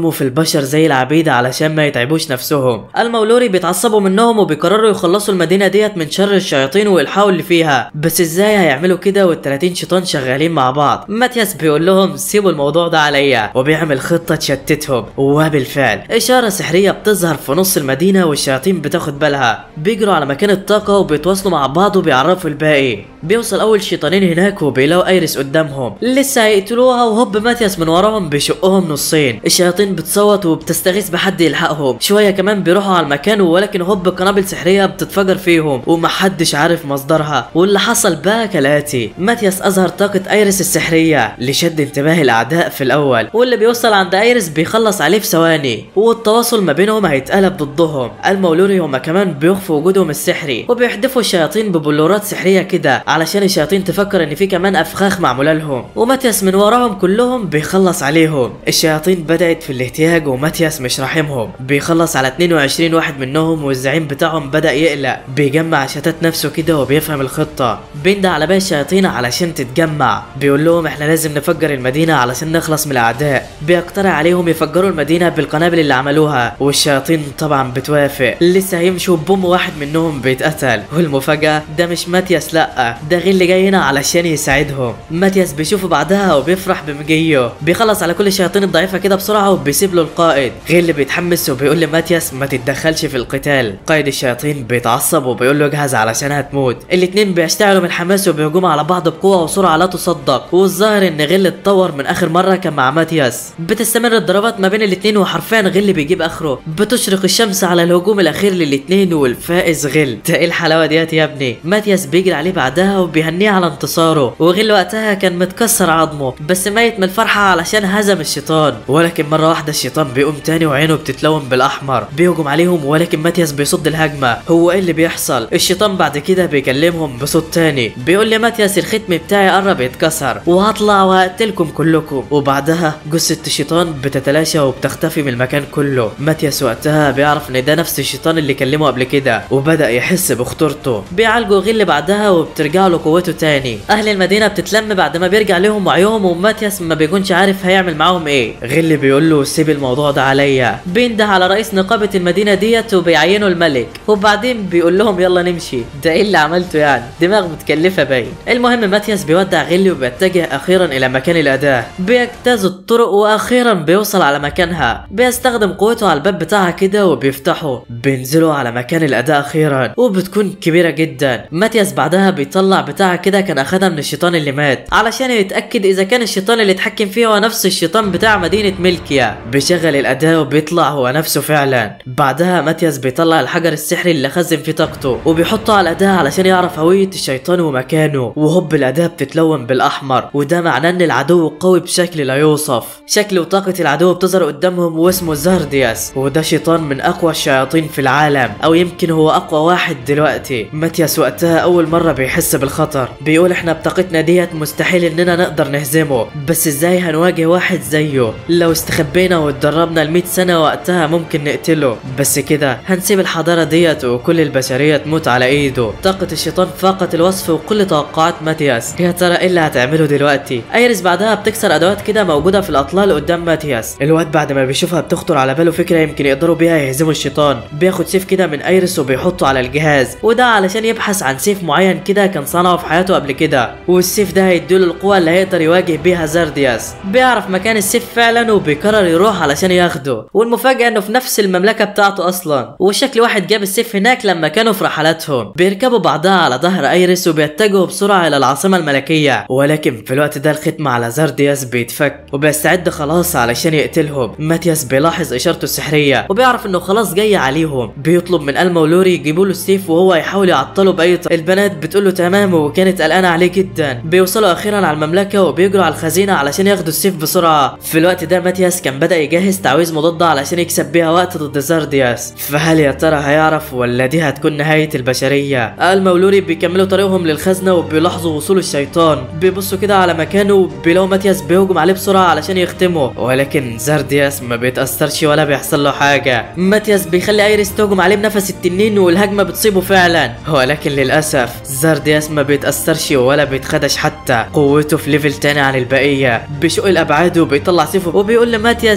البشر زي العبيد علشان ما يتعبوش نفسهم. المولوري بيتعصبوا منهم وبيقرروا يخلصوا المدينة ديت من شر الشياطين ويلحقوا اللي فيها، بس ازاي هيعملوا كده وال30 شيطان شغالين مع بعض؟ ماتياس بيقول لهم سيبوا الموضوع ده عليا، وبيعمل خطة تشتتهم، وبالفعل إشارة سحرية بتظهر في نص المدينة والشياطين بتاخد بالها، بيجروا على مكان الطاقة وبيتواصلوا مع بعض وبيعرفوا الباقي. بيوصل أول شيطانين هناك وبيلاقوا ايريس قدامهم لسه هيقتلوها، وهوب ماتياس من وراهم بيشقهم نصين. الشياطين بتصوت وبتستغيث بحد يلحقهم، شوية كمان بيروحوا على المكان ولكن هوب قنابل سحرية بتتفجر فيهم ومحدش عارف مصدرها. واللي حصل بقى كالآتي: ماتياس أظهر طاقة ايريس السحرية لشد انتباه الأعداء في الأول، واللي بيوصل عند ايريس بيخلص عليه في ثواني، والتواصل ما بينهم هيتقلب ضدهم. المولوري هما كمان بيخفوا وجودهم السحري وبيحدفوا الشياطين ببلورات سحرية كده علشان الشياطين تفكر ان في كمان افخاخ معموله لهم، وماتياس من وراهم كلهم بيخلص عليهم. الشياطين بدأت في الاهتياج وماتياس مش راحمهم، بيخلص على 22 واحد منهم، والزعيم بتاعهم بدأ يقلق، بيجمع شتات نفسه كده وبيفهم الخطة. بيندى على باقي الشياطين علشان تتجمع، بيقول لهم احنا لازم نفجر المدينة علشان نخلص من الأعداء. بيقترح عليهم يفجروا المدينة بالقنابل اللي عملوها، والشياطين طبعا بتوافق. لسه هيمشوا بوم واحد منهم بيتقتل، والمفاجأة ده مش ماتياس، لأ ده غير جاي هنا علشان يساعدهم. ماتياس بيشوفه بعدها وبيفرح بمجيه، بيخلص على كل الشياطين الضعيفة كده بسرعة وبيسيب له القائد. غير بيتحمس وبيقول لماتياس ما تتدخلش في القتال. قائد الشياطين بيتعصب وبيقول له اجهز علشان هتموت. الاتنين بيشتعلوا من حماس وبيهجموا على بعض بقوة وسرعة لا تصدق، والظاهر ان غل اتطور من اخر مرة كان مع ماتياس. بتستمر الضربات ما بين الاتنين وحرفيا غل بيجيب اخره. بتشرق الشمس على الهجوم الاخير للاتنين والفائز غل. ده ايه الحلاوة ديت يا ابني؟ ماتياس بيجري عليه بعدها وبيهنيه على انتصاره، وغل وقتها كان متكسر عظمه بس ميت من الفرحة علشان هزم الشيطان. ولكن مرة واحدة الشيطان بيقوم تاني وعينه بتتلون بالاحمر، بيهجم عليهم ولكن ماتياس بيصد الهجمة. هو ايه اللي بيحصل؟ الشيطان بعد كده بيكلمهم بصوت تاني، بيقول لي ماتياس الختم بتاعي قرب يتكسر وهطلع وهقتلكم كلكم. وبعدها جثة الشيطان بتتلاشى وبتختفي من المكان كله. ماتياس وقتها بيعرف ان ده نفس الشيطان اللي كلمه قبل كده، وبدأ يحس بخطورته. بيعالجوا غل بعدها وبترجع له قوته تاني. اهل المدينة بتتلم بعد ما بيرجع لهم وعيهم، وماتياس ما بيكونش عارف هيعمل معاهم ايه. غل بيقول له سيب الموضوع ده عليا. بينده على رئيس نقابة المدينة ديت وبيعينه الملك، وبعدين بيقول لهم يلا نمشي. ده ايه اللي عملته يعني؟ دماغ متكلفة باين. المهم ماتياس بيودع غل وبيتجه اخيرا الى مكان الاداة. بيجتاز الطرق واخيرا بيوصل على مكانها. بيستخدم قوته على الباب بتاعها كده وبيفتحه. بينزلوا على مكان الاداة اخيرا، وبتكون كبيرة جدا. ماتياس بعدها بيطلع بتاعها كده كان اخدها من الشيطان اللي مات علشان يتاكد اذا كان الشيطان اللي اتحكم فيه هو نفس الشيطان بتاع مدينة ملكيا. بيشغل الاداة وبيطلع هو نفسه فعلا. بعدها ماتياس بيطلع الحجر السحري اللي خزن فيه طاقته وبيحطه على الاداة علشان يعرف هوية الشيطان ومكانه. وهوب الاداة بتتلون بالاحمر، وده معناه ان العدو قوي بشكل لا يوصف. شكل وطاقة العدو بتظهر قدامهم واسمه زاردياس، وده شيطان من اقوى الشياطين في العالم، او يمكن هو اقوى واحد دلوقتي. ماتياس وقتها اول مرة بيحس بالخطر. بيقول احنا بطاقتنا ديت مستحيل اننا نقدر نهزمه، بس ازاي هنواجه واحد زيه؟ لو استخبينا واتدربنا ل100 سنة وقتها ممكن نقتله، بس كده هنسيب الحضارة ديت وكل البشرية تموت على ايده. طاقة الشيطان فاقت الوصف وكل توقعات ماتياس. يا ترى ايه اللي هتعمله دلوقتي؟ ايريس بعدها بتكسر ادوات كده موجودة في الاطلال قدام ماتياس. الواد بعد ما بيشوفها بتخطر على باله فكرة يمكن يقدروا بيها يهزموا الشيطان. بياخد سيف كده من ايريس وبيحطه على الجهاز، وده علشان يبحث عن سيف معين كده كان صنعه في حياته قبل كده، والسيف ده هيديله القوة اللي هيقدر يواجه بيها زاردياس. بيعرف مكان السيف فعلا وبيقرر يروح علشان ياخده، والمفاجأة انه في نفس المملكة بتاعته اصلا، وشكل واحد جاب السيف هناك لما كانوا في رحلاتهم. بيركبوا بعدها على ظهر ايريس وبيتجهوا بسرعة الى العاصمة الملكية، ولكن في الوقت ده الختم على زاردياس بيتفك وبيستعد خلاص علشان يقتلهم. ماتياس بيلاحظ اشارته السحرية وبيعرف انه خلاص جاي عليهم. بيطلب من المولوري يجيبوا له السيف وهو يحاول يعطله باي طريقة. البنات بتقول له تمام وكانت قلقانة عليه جدا. بيوصلوا اخيرا على المملكة وبيجروا على الخزينة علشان ياخدوا السيف بسرعة. في الوقت ده ماتياس كان بدأ يجهز تعويذ مضادة علشان يكسب بيها وقت ضد زاردياس. فهل يا ترى هيعرف ولا دي هتكون نهاية البشرية؟ المولوري بيكملوا طريقهم للخزنة وبيلاحظوا وصول الشيطان. بيبصوا كده على مكانه وبيلاقوا ماتياس بيهجم عليه بسرعة علشان يختمه، ولكن زاردياس ما بيتأثرش ولا بيحصل له حاجة. ماتياس بيخلي ايريس تهجم عليه بنفس التنين والهجمة بتصيبه فعلا، ولكن للأسف زاردياس ما بيتأثرش ولا بيتخدش حتى. قوته في ليفل تاني عن البقية. بيشق الأبعاد وبيطلع سيفه وبيقول لماتياس يلا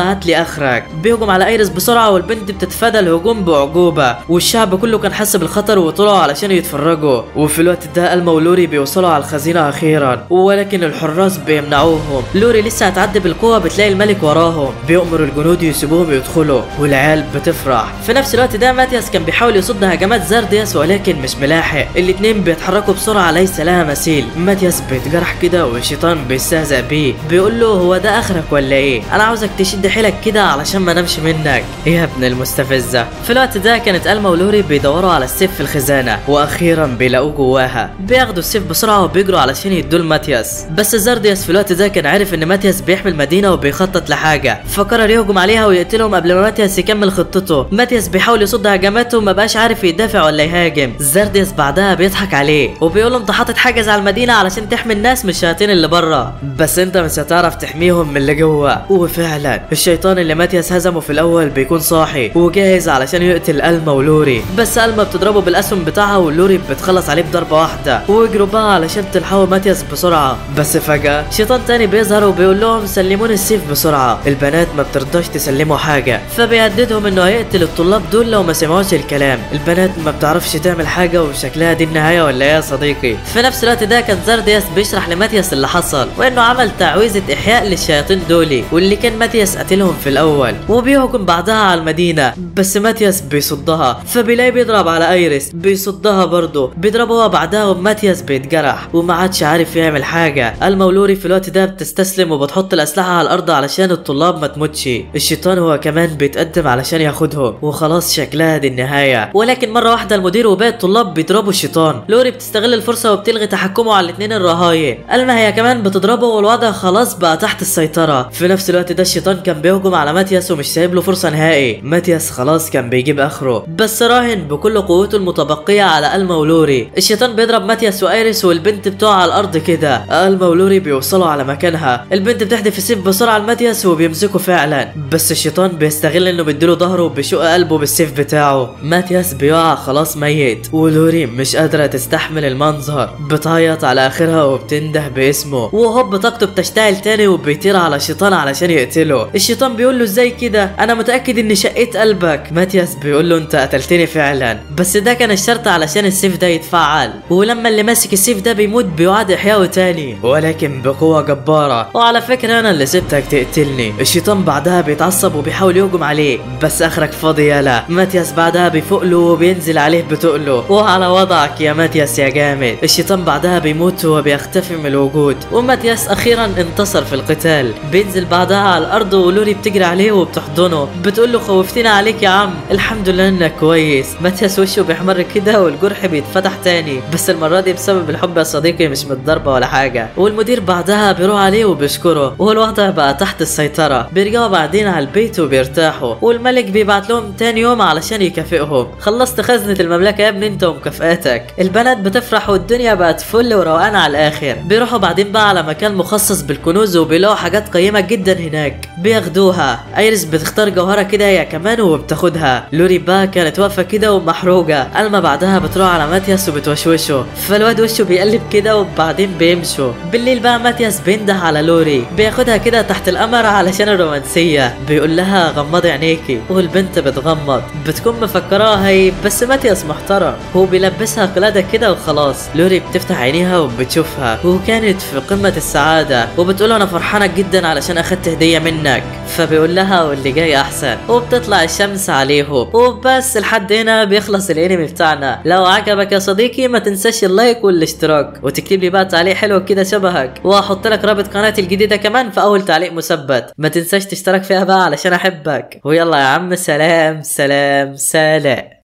يلا هات لي اخرك. بيهجم على ايريس بسرعه والبنت بتتفادى الهجوم باعجوبه، والشعب كله كان حس بالخطر وطلعوا علشان يتفرجوا. وفي الوقت ده ألما ولوري بيوصلوا على الخزينه اخيرا، ولكن الحراس بيمنعوهم. لوري لسه هتعدي بالقوه بتلاقي الملك وراهم، بيأمر الجنود يسيبوهم يدخلوا والعيال بتفرح. في نفس الوقت ده ماتياس كان بيحاول يصد هجمات زاردياس ولكن مش ملاحق، الاتنين بيتحركوا بسرعه ليس لها مثيل. ماتياس بيتجرح كده والشيطان بيستهزأ بيه، بيقول له هو ده اخرك ولا ايه؟ انا عاوزك تشد حيلك كده علشان ما نمشي منك يا ابن المستفزه. في الوقت ده كانت ألما ولوري بيدوروا على السيف في الخزانه، واخيرا بيلاقوه جواها. بياخدوا السيف بسرعه وبيجروا علشان يدوه لماتياس، بس زاردياس في الوقت ده كان عارف ان ماتياس بيحمي المدينه وبيخطط لحاجه، فقرر يهجم عليها ويقتلهم قبل ما ماتياس يكمل خطته. ماتياس بيحاول يصد هجماته وما بقاش عارف يدافع ولا يهاجم. زاردياس بعدها بيضحك عليه وبيقول له انت حاطط حاجز على المدينه علشان تحمي الناس من الشياطين اللي بره، بس انت مش هتعرف تحميهم من اللي جوه. وفعلا الشيطان اللي ماتياس هزمه في الاول بيكون صاحي وجاهز علشان يقتل ألما ولوري، بس ألما بتضربه بالاسهم بتاعها ولوري بتخلص عليه بضربه واحده، ويجروا بقى علشان تلحقوا ماتياس بسرعه. بس فجاه شيطان تاني بيظهر وبيقول لهم سلموني السيف بسرعه. البنات ما بترضاش تسلموا حاجه، فبيهددهم انه هيقتل الطلاب دول لو ما سمعوش الكلام. البنات ما بتعرفش تعمل حاجه وشكلها دي النهايه ولا ايه يا صديقي؟ في نفس الوقت ده كان زاردياس بيشرح لماتياس اللي حصل، وانه عمل تعويذه احياء للشياطين دولي واللي كان ماتياس قتلهم في الاول، وبيهجم بعدها على المدينه، بس ماتياس بيصدها. فبيلاقي بيضرب على ايريس بيصدها برضه، بيضربها بعدها وماتياس بيتجرح وما عادش عارف يعمل حاجه. ألما ولوري في الوقت ده بتستسلم وبتحط الاسلحه على الارض علشان الطلاب ما تموتش. الشيطان هو كمان بيتقدم علشان ياخدهم، وخلاص شكلها دي النهايه. ولكن مره واحده المدير وباقي الطلاب بيضربوا الشيطان. لوري بتستغل الفرصه وبتلغي تحكمه على الاثنين الرهاين. ألما هي كمان بتضربه والوضع خلاص بقى تحت السيطره. في نفس الوقت ده الشيطان كان بيهجم على ماتياس ومش سايب له فرصه نهائي. ماتياس خلاص كان بيجيب اخره، بس راهن بكل قوته المتبقيه على ألما ولوري. الشيطان بيضرب ماتياس وايريس والبنت بتقع على الارض كده. ألما ولوري بيوصلوا على مكانها، البنت بتحدف السيف بسرعه لماتياس وبيمسكه فعلا، بس الشيطان بيستغل انه بيديله ظهره وبيشق قلبه بالسيف بتاعه. ماتياس بيقع خلاص ميت، ولوري مش قادره تستحمل المنظر، بتعيط على اخرها وبتنده باسمه، وهوب طاقته بتشتعل تاني وبيطير على الشيطان علشان يقتله. الشيطان بيقول له ازاي كده؟ انا متاكد اني شقيت قلبك. ماتياس بيقول له انت قتلتني فعلا، بس ده كان الشرط علشان السيف ده يتفعل. ولما اللي ماسك السيف ده بيموت بيعاد احيائه تاني، ولكن بقوه جباره. وعلى فكره انا اللي سبتك تقتلني. الشيطان بعدها بيتعصب وبيحاول يهجم عليه، بس اخرك فاضي يالا. ماتياس بعدها بيفوق له وبينزل عليه بتقله وعلى وضعك يا ماتياس يا جامد. الشيطان بعدها بيموت وبيختفي من الوجود، وماتياس اخيرا انتصر في القتال. بينزل بعدها على الارض ولوري بتجري عليه وبتحضنه، بتقول له خوفتنا عليك يا عم، الحمد لله انك كويس. ماتياس وشه بيحمر كده والجرح بيتفتح تاني، بس المره دي بسبب الحب يا صديقي مش متضربه ولا حاجه. والمدير بعدها بيروح عليه وبيشكره، والوضع بقى تحت السيطره. بيرجعوا بعدين على البيت وبيرتاحوا، والملك بيبعت لهم تاني يوم علشان يكافئهم. خلصت خزنه المملكه يا ابني انت ومكافئاتك. البنات بتفرح والدنيا بقت فل وروقان على الاخر. بيروحوا بعدين بقى على مكان مخصص بالكنوز وبيلاقوا حاجات قيمه جدا هناك بياخدوها. ايريس بتختار جوهره كده هي كمان وبتاخدها. لوري بقى كانت واقفه كده ومحروقه. ألما بعدها بتروح على ماتياس وبتوشوشه، فالواد وشه بيقلب كده وبعدين بيمشوا. بالليل بقى ماتياس بينده على لوري، بياخدها كده تحت القمر علشان الرومانسيه، بيقول لها غمضي عينيكي، والبنت بتغمض، بتكون مفكراها هي، بس ماتياس محترم، هو بيلبسها قلاده كده وخلاص. لوري بتفتح عينيها وبتشوفها وكانت في قمه السعاده، وبتقول انا فرحانه جدا علشان اخدت هديه منك. فبيقول لها واللي جاي احسن، وبتطلع الشمس عليهم. وبس لحد هنا بيخلص الانمي بتاعنا. لو عجبك يا صديقي ما تنساش اللايك والاشتراك، وتكتب لي بقى تعليق حلو كده شبهك، وهحط لك رابط قناتي الجديده كمان في اول تعليق مثبت. ما تنساش تشترك فيها بقى علشان احبك. ويلا يا عم سلام سلام سلام.